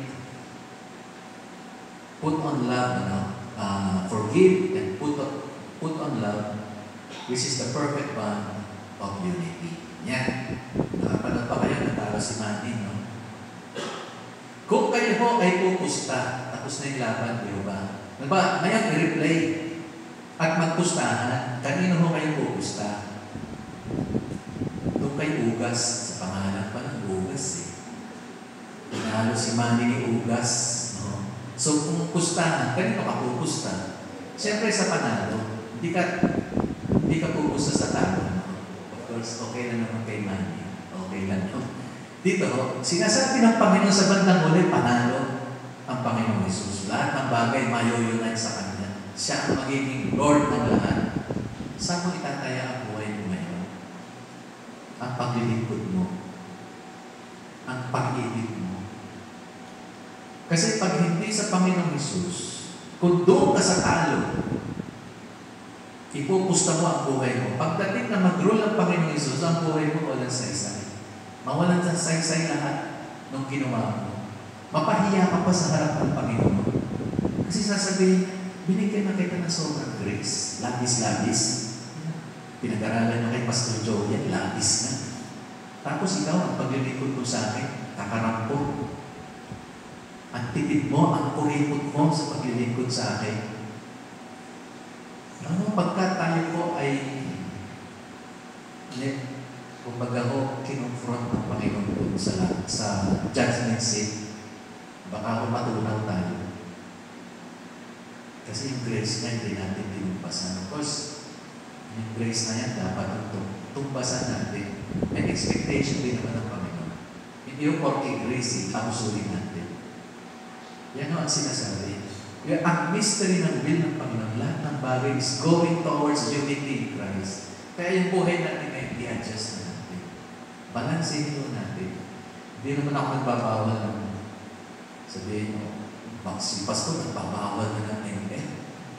put on love, ano, uh, forgive and put on, put on love, which is the perfect bond of unity. Yan. Nakapanood pa kayo, natalo si Manny, no? Kung kayo po ay pupusta, tapos na yung laban, di ba? Diba, ngayon i-replay at magpustahan, kanino ho kayo pupusta? Doon kay Ugas, sa pangalan pa ng Ugas eh. Tinalo si Manny ni Ugas, no? So kung pustahan, kanino ka pupusta? Siyempre sa panalo, hindi ka, hindi ka pupusta sa talo. No? Of course, okay lang naman kay Manny. Okay lang, no? Dito, sinasabi ng Panginoon sa bandang uli, panalo ang Panginoon Jesus. Lahat ng bagay mayoyunay sa Kanya. Siya ang magiging Lord ng lahat. Saan mo itataya ang buhay mo ngayon? Ang paglilingkod mo. Ang pag-ibig mo. Kasi pag hindi sa Panginoong Jesus, kung doon ka sa talo, ipupusta mo ang buhay mo. Pagdating na mag-rule ang Panginoong Jesus, ang buhay mo walang saysay. Mawalan sa saysay lahat ng ginawa mo. Mapahiya ka pa sa harap ng Panginoon. Kasi sasabihin, binigyan na kita ng sobrang grace. Labis-labis. Pinag-aralan na kay Pastor Joey, labis na. Tapos ikaw, ang paglilingkod mo sa akin, kakarampo. Ang tipid mo, ang kuripot mo sa paglilingkod sa akin. Ano, pagka tayo po ay kumbaga ho, kinonfront ng Panginoon doon sa, sa judgment seat, baka ho matunaw tayo. Kasi yung grace na hindi natin tinumpasan. Of course, yung grace na yan dapat itong tumpasan natin. May expectation din naman ng Panginoon. Hindi yung porke grace, abusurin natin. Yan ang sinasabi. Yung, ang mystery ng will ng Panginoon, lahat ng bagay is going towards unity in Christ. Kaya yung buhay natin ay i-adjust na natin. Balansin mo natin. Hindi naman ako nagbabawal ng sabihin mo, si Pastor, nagbabawal na ng M L.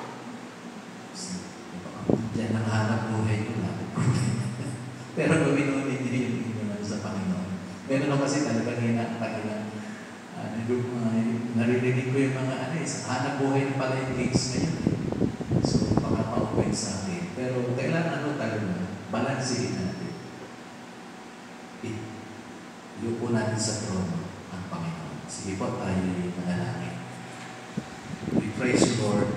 Diyan ang hanap buhay ko na. Pero gawin mo hindi yung naman sa Panginoon. Meron ako kasi talagang hina, kanina, uh, naririnig ko yung mga ano eh, sa hanap buhay na pala yung things ngayon. So, baka pa-open sa akin. Pero kailangan ano talaga, balansihin natin. Iupo natin sa trono ang Panginoon. Sige po tayo manalangin. We praise you, Lord,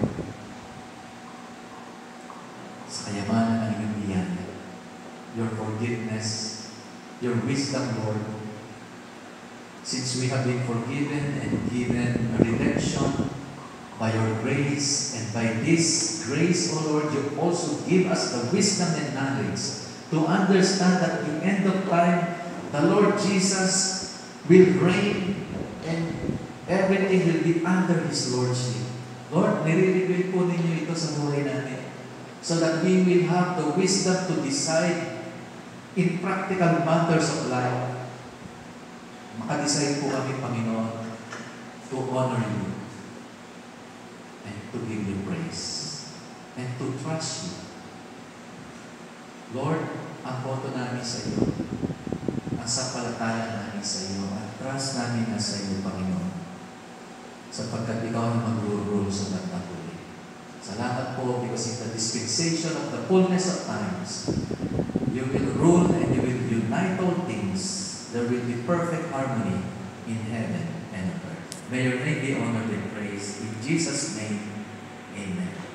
sa kayamanan ng iyong biyaya, your forgiveness, your wisdom, Lord. Since we have been forgiven and given redemption by your grace, and by this grace, O Lord, you also give us the wisdom and knowledge to understand that at the end of time, the Lord Jesus will reign and everything will be under His Lordship. Lord, nire-reveal po ninyo ito sa buhay natin so that we will have the wisdom to decide in practical matters of life. Makadecide po kami, Panginoon, to honor you and to give you praise and to trust you. Lord, ang boto namin sa iyo, ang sapalataya namin sa iyo, at trust namin na sa iyo, Panginoon, sapagkat ikaw ang mag-rule sa lahat ng huli. Salamat po because in the dispensation of the fullness of times, you will rule and you will unite all things. There will be perfect harmony in heaven and on earth. May your name be honored and praised. In Jesus' name, amen.